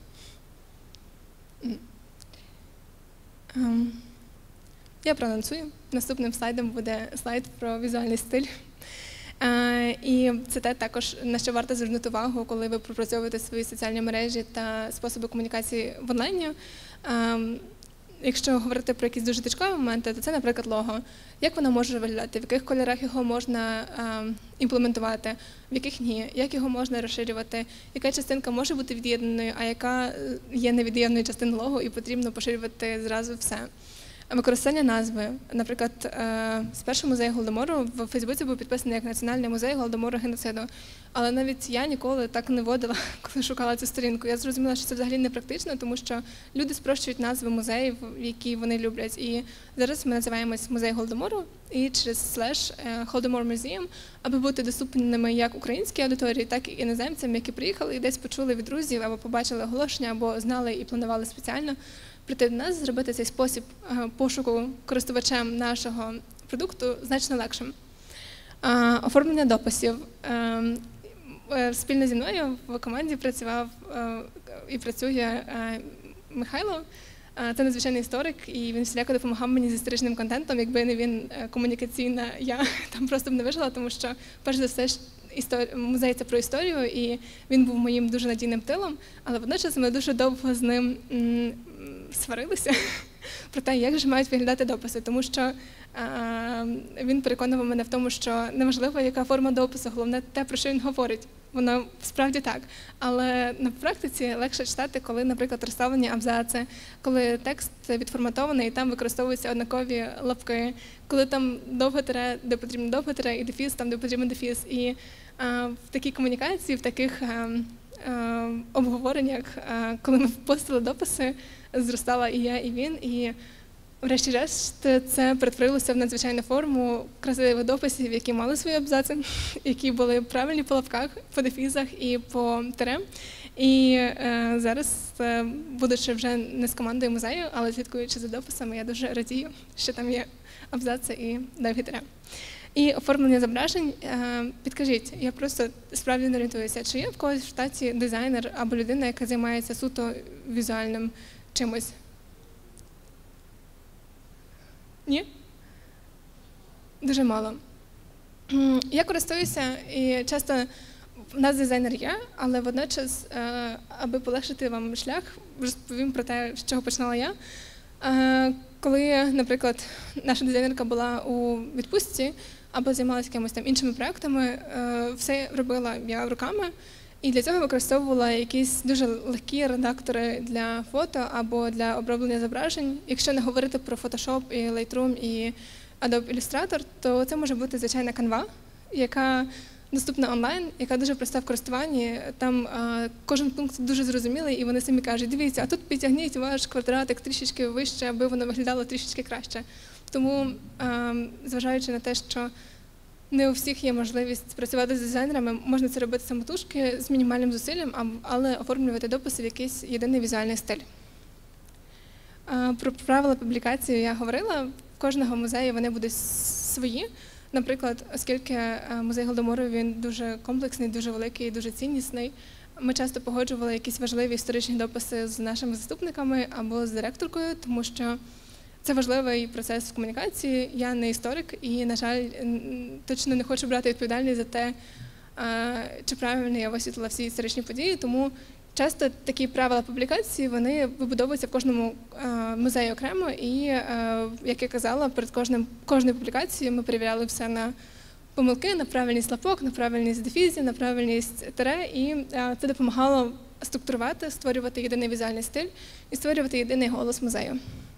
Я проанонсую. Наступним слайдом буде слайд про візуальний стиль. І це те також, на що варто звернути увагу, коли ви пропрацьовуєте свої соціальні мережі та способи комунікації в онлайні. Якщо говорити про якісь дуже точкові моменти, то це, наприклад, лого. Як воно може виглядати, в яких кольорах його можна імплементувати, в яких ні, як його можна розширювати, яка частинка може бути від'єднаною, а яка є невід'єднаною частиною лого і потрібно поширювати зразу все. Використання назви. Наприклад, спершу музей Голодомору в Фейсбуці був підписаний як Національний музей Голодомору геноциду. Але навіть я ніколи так не вводила, коли шукала цю сторінку. Я зрозуміла, що це взагалі не практично, тому що люди спрощують назви музеїв, які вони люблять. І зараз ми називаємось Музей Голодомору і через слеш Holodomor Museum, аби бути доступними як українській аудиторії, так і іноземцям, які приїхали і десь почули від друзів, або побачили оголошення, або знали і планували спеціально прийти до нас, зробити цей спосіб пошуку користувачем нашого продукту значно легшим. Оформлення дописів. Спільно зі мною в команді працював і працює Михайло. Це надзвичайний історик, і він всіляко допомагав мені з історичним контентом. Якби не він комунікаційна, я там просто б не вижила, тому що, перш за все, музей – це про історію, і він був моїм дуже надійним тилом, але водночас ми дуже довго з ним сварилися про те, як же мають виглядати дописи, тому що він переконував мене в тому, що неважливо, яка форма допису, головне те, про що він говорить. Воно справді так. Але на практиці легше читати, коли, наприклад, розставлені абзаци, коли текст відформатований і там використовуються однакові лапки, коли там довге тире, де потрібно довге тире, і дефіс, там, де потрібен дефіс. І в такій комунікації, в таких обговореннях, коли ми постили дописи, зростала і я, і він. І врешті-решт це перетворилося в надзвичайну форму красивих дописів, які мали свої абзаци, які були правильні по лапках, по дефізах і по тире. І зараз, будучи вже не з командою музею, але слідкуючи за дописами, я дуже радію, що там є абзаци і довгі тире. І оформлення зображень. Підкажіть, я просто справді не орієнтуюся, чи є в когось в штаті дизайнер або людина, яка займається суто візуальним чимось? Ні? Дуже мало. Я користуюся, і часто в нас дизайнер є, але водночас, аби полегшити вам шлях, розповім про те, з чого починала я. Коли, наприклад, наша дизайнерка була у відпустці або займалася якимись там іншими проєктами, все робила я руками, і для цього використовувала якісь дуже легкі редактори для фото або для оброблення зображень. Якщо не говорити про Photoshop і Lightroom і Adobe Illustrator, то це може бути звичайна Canva, яка доступна онлайн, яка дуже проста в користуванні. Там кожен пункт дуже зрозумілий, і вони самі кажуть, дивіться, а тут підтягніть ваш квадратик трішечки вище, аби воно виглядало трішечки краще. Тому, зважаючи на те, що не у всіх є можливість працювати з дизайнерами, можна це робити самотужки з мінімальним зусиллям, але оформлювати дописи в якийсь єдиний візуальний стиль. Про правила публікації я говорила. В кожного музею вони будуть свої. Наприклад, оскільки музей Голодомору він дуже комплексний, дуже великий, дуже ціннісний, ми часто погоджували якісь важливі історичні дописи з нашими заступниками або з директоркою, тому що це важливий процес в комунікації. Я не історик і, на жаль, точно не хочу брати відповідальність за те, чи правильно я висвітлила всі історичні події, тому часто такі правила публікації, вони вибудовуються в кожному музеї окремо, і, як я казала, перед кожною публікацією ми перевіряли все на помилки, на правильність лапок, на правильність дефізів, на правильність тире, і це допомагало структурувати, створювати єдиний візуальний стиль і створювати єдиний голос музею.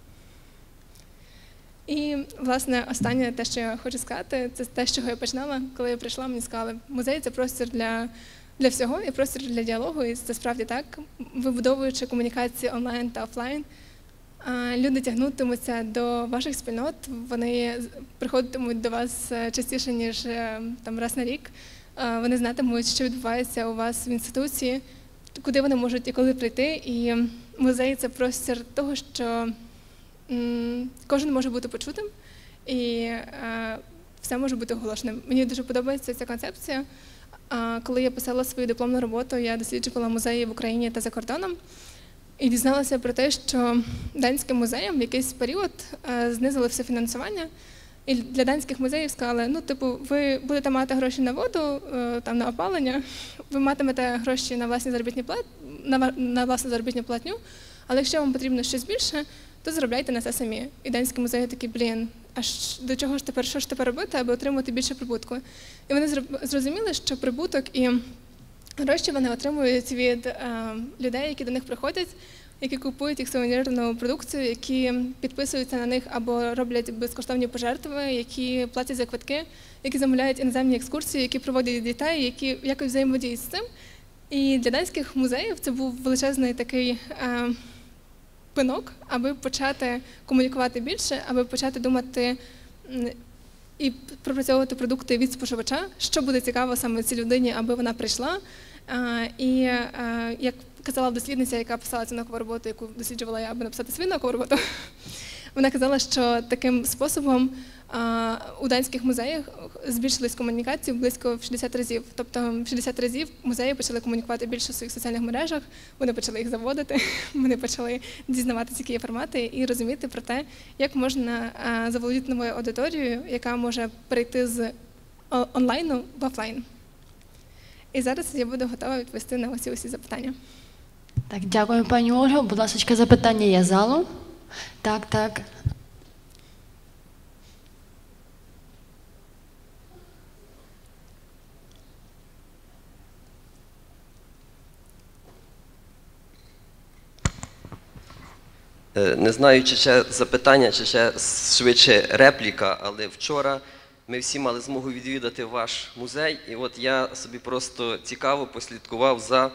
І, власне, останнє те, що я хочу сказати, це те, з чого я починала. Коли я прийшла, мені сказали, музей – це простір для всього і простір для діалогу, і це справді так. Вибудовуючи комунікації онлайн та офлайн, люди тягнутимуться до ваших спільнот, вони приходитимуть до вас частіше, ніж там, раз на рік. Вони знатимуть, що відбувається у вас в інституції, куди вони можуть і коли прийти. І музей – це простір того, що кожен може бути почутим і все може бути оголошеним. Мені дуже подобається ця концепція. Коли я писала свою дипломну роботу, я досліджувала музеї в Україні та за кордоном і дізналася про те, що данським музеям в якийсь період знизили все фінансування. І для данських музеїв сказали, ну, типу, ви будете мати гроші на воду, там, на опалення, ви матимете гроші на власну заробітну платню, але якщо вам потрібно щось більше, то заробляйте на це самі. І данські музеї такі, до чого ж тепер, що ж тепер робити, аби отримати більше прибутку? І вони зрозуміли, що прибуток і гроші вони отримують від людей, які до них приходять, які купують їх сувенірну продукцію, які підписуються на них або роблять безкоштовні пожертви, які платять за квитки, які замовляють іноземні екскурсії, які проводять дітей, які якось взаємодіють з цим. І для данських музеїв це був величезний такий пинок, аби почати комунікувати більше, аби почати думати і пропрацьовувати продукти від споживача, що буде цікаво саме цій людині, аби вона прийшла. І як казала дослідниця, яка писала цю наукову роботу, яку досліджувала я, аби написати свою наукову роботу, вона казала, що таким способом у данських музеях збільшились комунікації близько в 60 разів. Тобто в 60 разів музеї почали комунікувати більше в своїх соціальних мережах, вони почали їх заводити, вони почали дізнаватися, які є формати, і розуміти про те, як можна заволодіти новою аудиторією, яка може перейти з онлайну в офлайн. І зараз я буду готова відповісти на усі запитання. Так, дякую, пані Ольго. Будь ласка, запитання є залу. Так. Не знаю, чи ще запитання, чи ще швидше репліка, але вчора ми всі мали змогу відвідати ваш музей, і от я собі просто цікаво послідкував за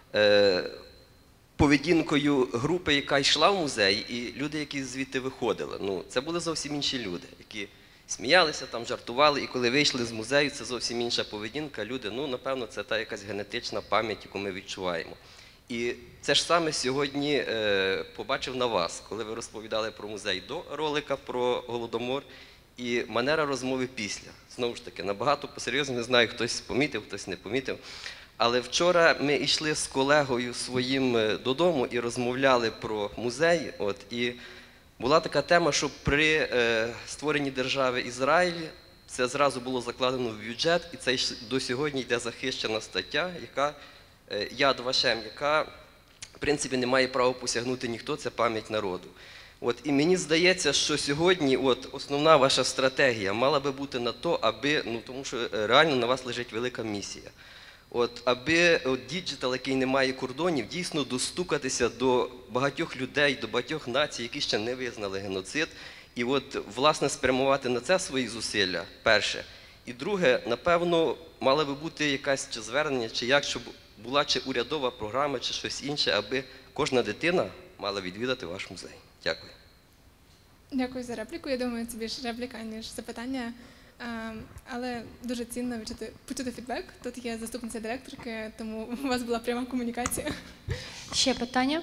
поведінкою групи, яка йшла в музей, і люди, які звідти виходили. Ну, це були зовсім інші люди, які сміялися, там жартували, і коли вийшли з музею, це зовсім інша поведінка. Люди, ну, напевно, це та якась генетична пам'ять, яку ми відчуваємо. І це ж саме сьогодні побачив на вас, коли ви розповідали про музей до ролика про Голодомор і манера розмови після. Знову ж таки, набагато посерйозніше, не знаю, хтось помітив, хтось не помітив. Але вчора ми йшли з колегою своїм додому і розмовляли про музей. І була така тема, що при створенні держави Ізраїль це зразу було закладено в бюджет, і це до сьогодні йде захищена стаття, яка Яд Вашем, яка, в принципі, не має права посягнути ніхто, це пам'ять народу. І мені здається, що сьогодні основна ваша стратегія мала би бути на то, аби, тому що реально на вас лежить велика місія, аби діджитал, який не має кордонів, дійсно достукатися до багатьох людей, до багатьох націй, які ще не визнали геноцид, і власне спрямувати на це свої зусилля, перше. І друге, напевно, мала би бути якась чи звернення, чи як, щоб була чи урядова програма, чи щось інше, аби кожна дитина мала відвідати ваш музей. Дякую. Дякую за репліку. Я думаю, це більше репліка, ніж запитання. Але дуже цінно почути фідбек. Тут є заступниця директорки, тому у вас була пряма комунікація. Ще питання?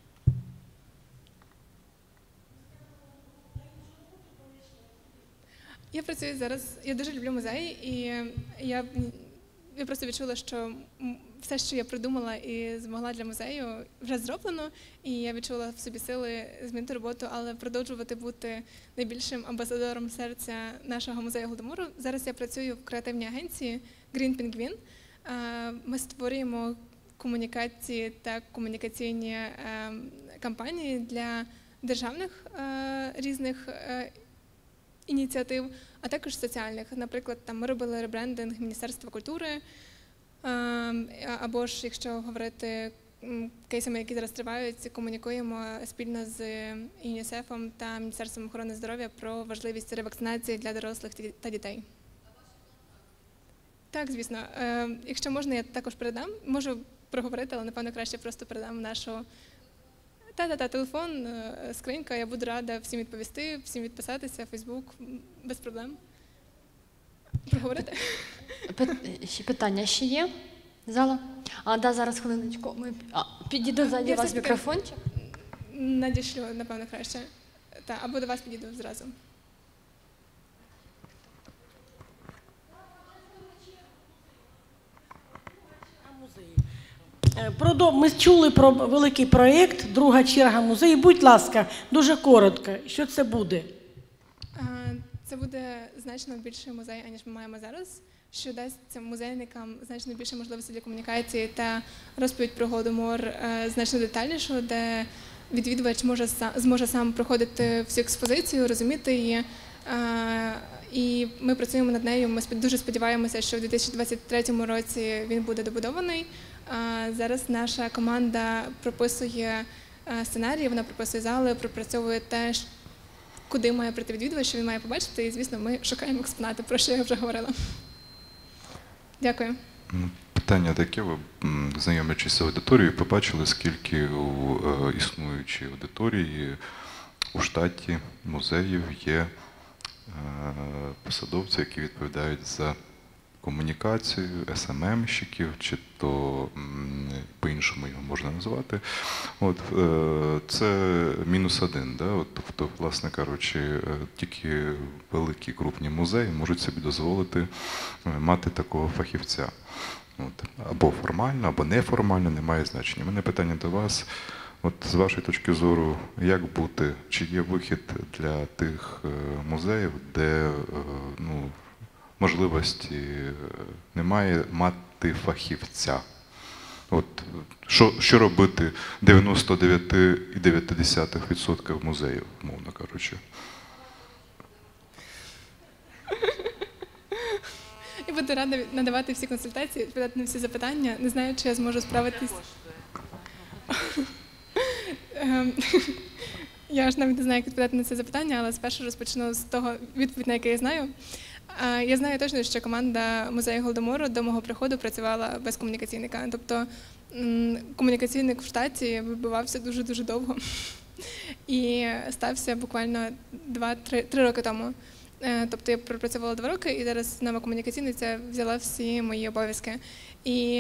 Я працюю зараз, я дуже люблю музей, і я просто відчула, що все, що я придумала і змогла для музею, вже зроблено, і я відчула в собі сили змінити роботу, але продовжувати бути найбільшим амбасадором серця нашого музею Голодомору. Зараз я працюю в креативній агенції Green Penguin. Ми створюємо комунікації та комунікаційні кампанії для державних різних ініціатив, а також соціальних. Наприклад, ми робили ребрендинг Міністерства культури, або ж, якщо говорити кейсами, які зараз тривають, комунікуємо спільно з ЮНІСЕФом та Міністерством охорони здоров'я про важливість ревакцинації для дорослих та дітей. Так, звісно. Якщо можна, я також передам. Можу проговорити, але, напевно, краще просто передам нашу телефон, скринька. Я буду рада всім відповісти, всім відписатися, Фейсбук, без проблем. Проговорити? Ще питання ще є? Зала? Зараз хвилиночку. Підійду ззаді вас мікрофончик. Надішлю, напевно, краще. Або до вас підійду зразу. Ми чули про великий проєкт «Друга черга музею». Будь ласка, дуже коротко, що це буде? Це буде значно більший музей, аніж ми маємо зараз, що дасть музейникам значно більше можливостей для комунікації та розповідь про Голодомор значно детальнішу, де відвідувач зможе сам проходити всю експозицію, розуміти її. І ми працюємо над нею, ми дуже сподіваємося, що в 2023 році він буде добудований. Зараз наша команда прописує сценарії, вона прописує зали, пропрацьовує те, куди має прийти відвідувач, що він має побачити, і, звісно, ми шукаємо експонати, про що я вже говорила. Дякую. Питання таке, ви, знайомлячись з аудиторією, побачили, скільки у існуючій аудиторії у штаті музеїв є посадовці, які відповідають за комунікацію, СММщиків, чи то по-іншому його можна назвати. От, це -1. Да? От, тобто, власне кажучи, тільки великі крупні музеї можуть собі дозволити мати такого фахівця. От, або формально, або неформально, немає значення. У мене питання до вас. От з вашої точки зору, як бути, чи є вихід для тих музеїв, де можливості немає мати фахівця? От, що робити 99,9% музеїв, мовно кажучи? Я буду рада надавати всі консультації, відповідати на всі запитання. Не знаю, чи я зможу справитись. Я ж навіть не знаю, як відповідати на це запитання, але спершу розпочну з того відповідь, на яке я знаю. Я знаю точно, що команда музею Голодомору до мого приходу працювала без комунікаційника. Тобто комунікаційник в штаті вибивався дуже-дуже довго. І стався буквально 2-3 роки тому. Тобто я пропрацювала 2 роки, і зараз нова комунікаційниця взяла всі мої обов'язки. І,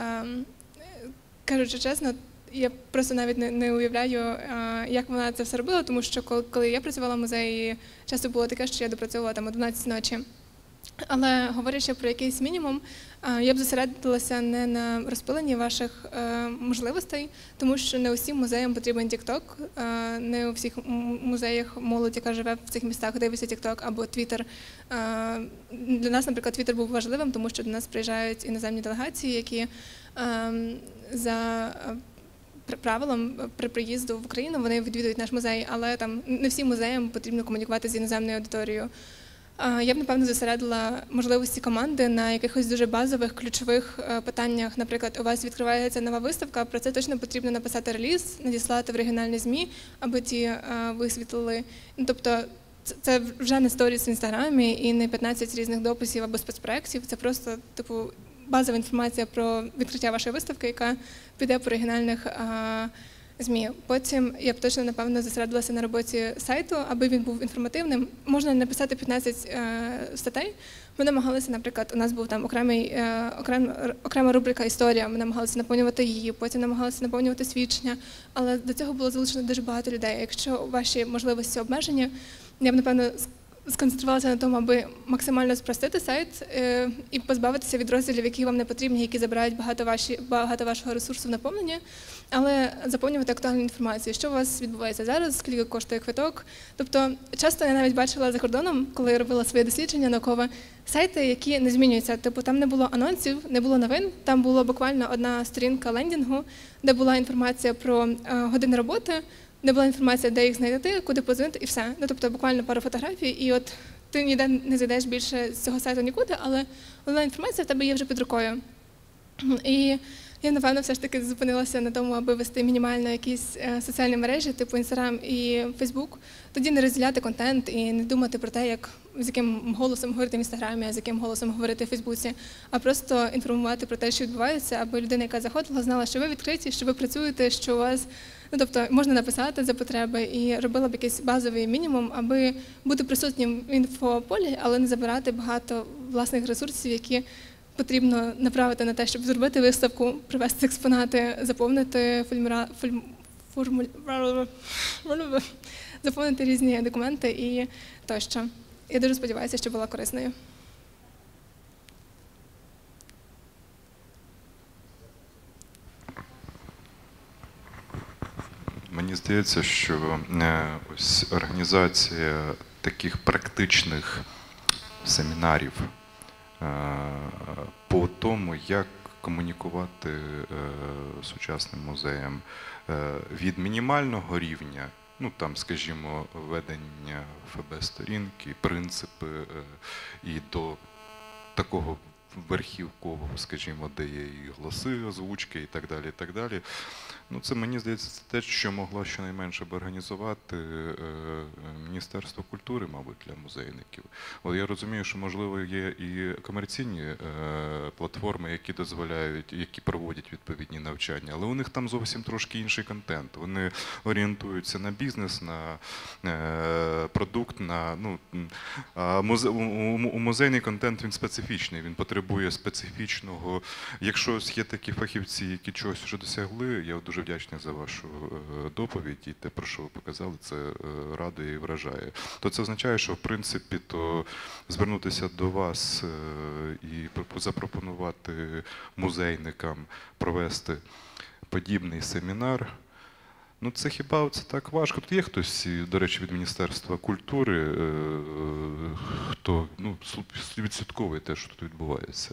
кажучи чесно, я просто навіть не уявляю, як вона це все робила, тому що коли я працювала в музеї, часто було таке, що я допрацьовувала там о 12 ночі. Але говорячи про якийсь мінімум, я б зосередилася не на розпиленні ваших можливостей, тому що не усім музеям потрібен TikTok, не у всіх музеях молодь, яка живе в цих містах, дивиться TikTok або Twitter. Для нас, наприклад, Twitter був важливим, тому що до нас приїжджають іноземні делегації, які за правилом при приїзду в Україну вони відвідують наш музей, але там не всім музеям потрібно комунікувати з іноземною аудиторією. Я б, напевно, зосередила можливості команди на якихось дуже базових, ключових питаннях. Наприклад, у вас відкривається нова виставка, про це точно потрібно написати реліз, надіслати в регіональні ЗМІ, аби ті висвітлили. Тобто це вже не сторіс в Інстаграмі і не 15 різних дописів або спецпроєктів, це просто, типу, базова інформація про відкриття вашої виставки, яка піде по регіональних ЗМІ. Потім я б точно, напевно, зосередилася на роботі сайту, аби він був інформативним. Можна написати 15 статей. Ми намагалися, наприклад, у нас був там окрема рубрика «Історія», ми намагалися наповнювати її, потім намагалися наповнювати свідчення, але до цього було залучено дуже багато людей. Якщо ваші можливості обмежені, я б, напевно, сконцентрувалася на тому, аби максимально спростити сайт і позбавитися від розділів, які вам не потрібні, які забирають багато вашого ресурсу в наповненні, але заповнювати актуальну інформацію. Що у вас відбувається зараз, скільки коштує квиток. Тобто, часто я навіть бачила за кордоном, коли я робила своє дослідження наукове, сайти, які не змінюються. Типу, там не було анонсів, не було новин, там була буквально одна сторінка лендінгу, де була інформація про години роботи, де була інформація, де їх знайти, куди позвонити і все. Ну, тобто буквально пару фотографій, і от ти ніде не зайдеш більше з цього сайту нікуди, але головна інформація в тебе є вже під рукою. І я, напевно, все ж таки зупинилася на тому, аби вести мінімально якісь соціальні мережі, типу Instagram і Facebook, тоді не розділяти контент і не думати про те, з яким голосом говорити в Інстаграмі, а з яким голосом говорити в Фейсбуці, а просто інформувати про те, що відбувається, аби людина, яка заходила, знала, що ви відкриті, що ви працюєте, що у вас, ну, тобто можна написати за потреби і робила б якийсь базовий мінімум, аби бути присутнім в інфополі, але не забирати багато власних ресурсів, які потрібно направити на те, щоб зробити виставку, привезти експонати, заповнити заповнити різні документи і тощо. Я дуже сподіваюся, що була корисною. Мені здається, що ось організація таких практичних семінарів по тому, як комунікувати сучасним музеям від мінімального рівня, ну там, скажімо, ведення ФБ-сторінки, принципи, і до такого верхівкового, скажімо, де є і голоси, озвучки і так далі, і так далі. Ну, це, мені здається, це те, що могло щонайменше б організувати Міністерство культури, мабуть, для музейників. От я розумію, що, можливо, є і комерційні платформи, які дозволяють, які проводять відповідні навчання, але у них там зовсім трошки інший контент. Вони орієнтуються на бізнес, на продукт, на, ну, музейний контент, він специфічний, він потребує потребує специфічного. Якщо є такі фахівці, які чогось вже досягли, я дуже вдячний за вашу доповідь і те, про що ви показали, це радує і вражає. То це означає, що в принципі то звернутися до вас і запропонувати музейникам провести подібний семінар. Ну, це хіба це так важко? Тут є хтось, до речі, від Міністерства культури, хто відслідковує те, що тут відбувається.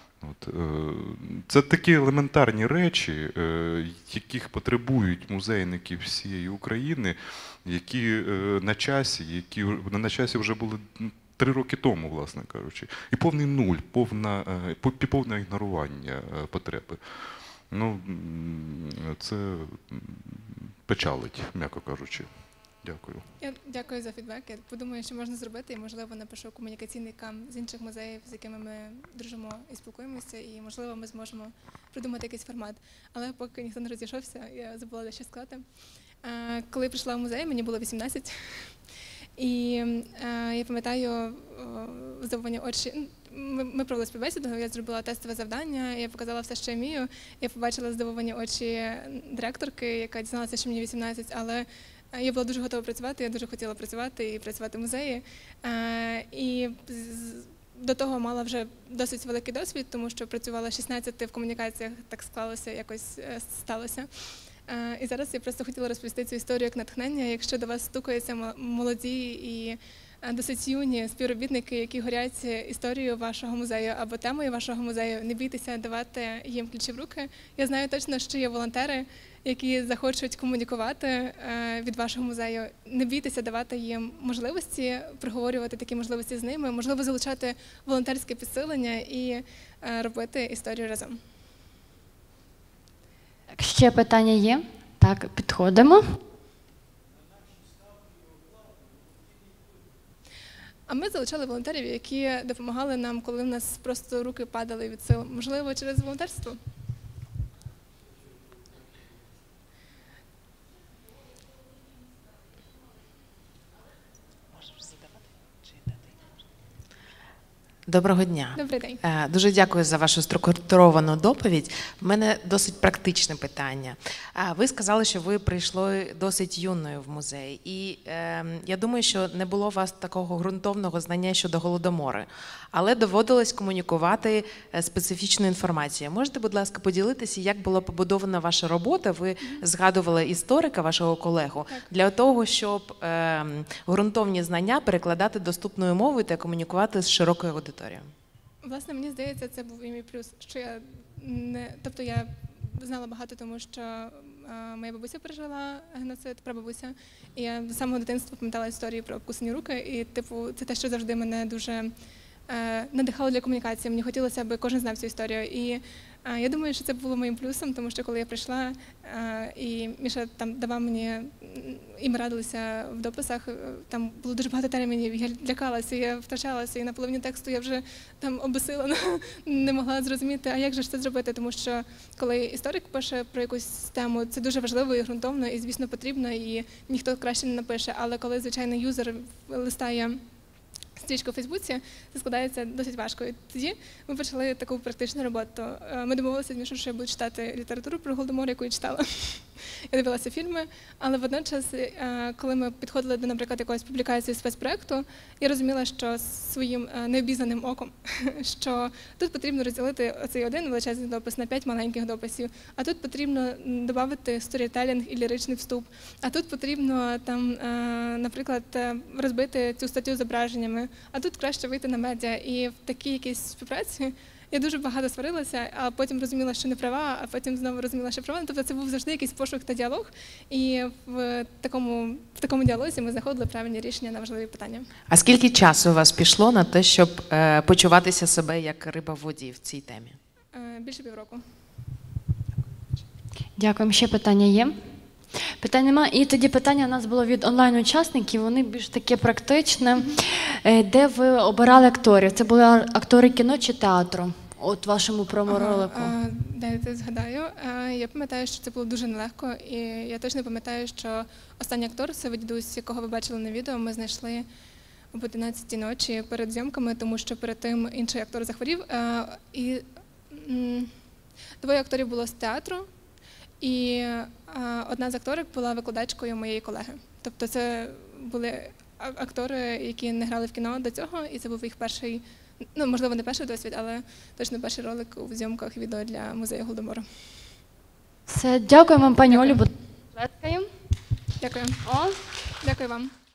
Це такі елементарні речі, яких потребують музейники всієї України, які на часі вже були 3 роки тому, власне кажучи. І повний нуль, повне ігнорування потреби. Ну, це печалить, м'яко кажучи. Дякую. Я дякую за фідбек. Я подумаю, що можна зробити, і, можливо, напишу комунікаційникам з інших музеїв, з якими ми дружимо і спілкуємося, і, можливо, ми зможемо придумати якийсь формат. Але поки ніхто не розійшовся, я забула дещо сказати. Коли я прийшла в музей, мені було 18. І я пам'ятаю здивовані очі. Ми провели співбесіду, я зробила тестове завдання, я показала все, що я вмію. Я побачила здивовані очі директорки, яка дізналася, що мені 18, але я була дуже готова працювати, я дуже хотіла працювати і працювати в музеї. І до того мала вже досить великий досвід, тому що працювала 16 в комунікаціях, так склалося, якось сталося. І зараз я просто хотіла розповісти цю історію як натхнення. Якщо до вас стукаються молоді і досить юні співробітники, які горять історією вашого музею або темою вашого музею, не бійтеся давати їм ключі в руки. Я знаю точно, що є волонтери, які захочуть комунікувати від вашого музею. Не бійтеся давати їм можливості, проговорювати такі можливості з ними, можливо, залучати волонтерське підсилення і робити історію разом. Ще питання є? Так, підходимо. А ми залучали волонтерів, які допомагали нам, коли в нас просто руки падали від сил. Можливо, через волонтерство? Доброго дня. Добрий день. Дуже дякую за вашу структуровану доповідь. У мене досить практичне питання. Ви сказали, що ви прийшли досить юною в музей. І я думаю, що не було у вас такого ґрунтовного знання щодо Голодомору. Але доводилось комунікувати специфічну інформацію. Можете, будь ласка, поділитися, як була побудована ваша робота? Ви згадували історика, вашого колегу, для того, щоб ґрунтовні знання перекладати доступною мовою та комунікувати з широкою аудиторією. Власне, мені здається, це був і мій плюс, що я не... Тобто я знала багато, тому що моя бабуся пережила геноцид, прабабуся, і я з самого дитинства пам'ятала історії про обкусані руки, і, типу, це те, що завжди мене дуже надихало для комунікації. Мені хотілося, аби кожен знав цю історію. І я думаю, що це було моїм плюсом, тому що коли я прийшла, і Міша там давав мені, і ми радилися в дописах, там було дуже багато термінів, я лякалася, я втрачалася, і на половині тексту я вже там обесила, не могла зрозуміти, а як же ж це зробити, тому що коли історик пише про якусь тему, це дуже важливо і ґрунтовно, і, звісно, потрібно, і ніхто краще не напише, але коли звичайний юзер листає стрічку у Фейсбуці, це складається досить важко. І тоді ми почали таку практичну роботу. Ми домовилися з Мішою, що я буду читати літературу про Голодомор, яку я читала. Я дивилася фільми, але водночас, коли ми підходили до, наприклад, якоїсь публікації спецпроекту, я розуміла, що своїм необізнаним оком, що тут потрібно розділити оцей один величезний допис на 5 маленьких дописів, а тут потрібно додати сторітелінг і ліричний вступ, а тут потрібно, там, наприклад, розбити цю статтю зображеннями, а тут краще вийти на медіа. І в такій якійсь співпраці я дуже багато сварилася, а потім розуміла, що не права, а потім знову розуміла, що права. Тобто це був завжди якийсь пошук та діалог, і в такому діалозі ми знаходили правильні рішення на важливі питання. А скільки часу у вас пішло на те, щоб почуватися себе як риба в воді в цій темі? Більше півроку. Дякуємо. Ще питання є? Питань немає. І тоді питання у нас було від онлайн-учасників, вони більш таке практичне. Де ви обирали акторів? Це були актори кіно чи театру? От вашому проморолику. Дайте згадаю. Я пам'ятаю, що це було дуже нелегко, і я точно пам'ятаю, що останній актор, це дідусь, якого ви бачили на відео, ми знайшли об 11-й ночі перед зйомками, тому що перед тим інший актор захворів. І двоє акторів було з театру, і одна з акторок була викладачкою моєї колеги. Тобто це були актори, які не грали в кіно до цього, і це був їх перший, ну, можливо, не перший досвід, але точно перший ролик у зйомках відео для музею Голодомору. Все, дякую вам, пані Олю. Плескаємо. Дякую. Дякую вам.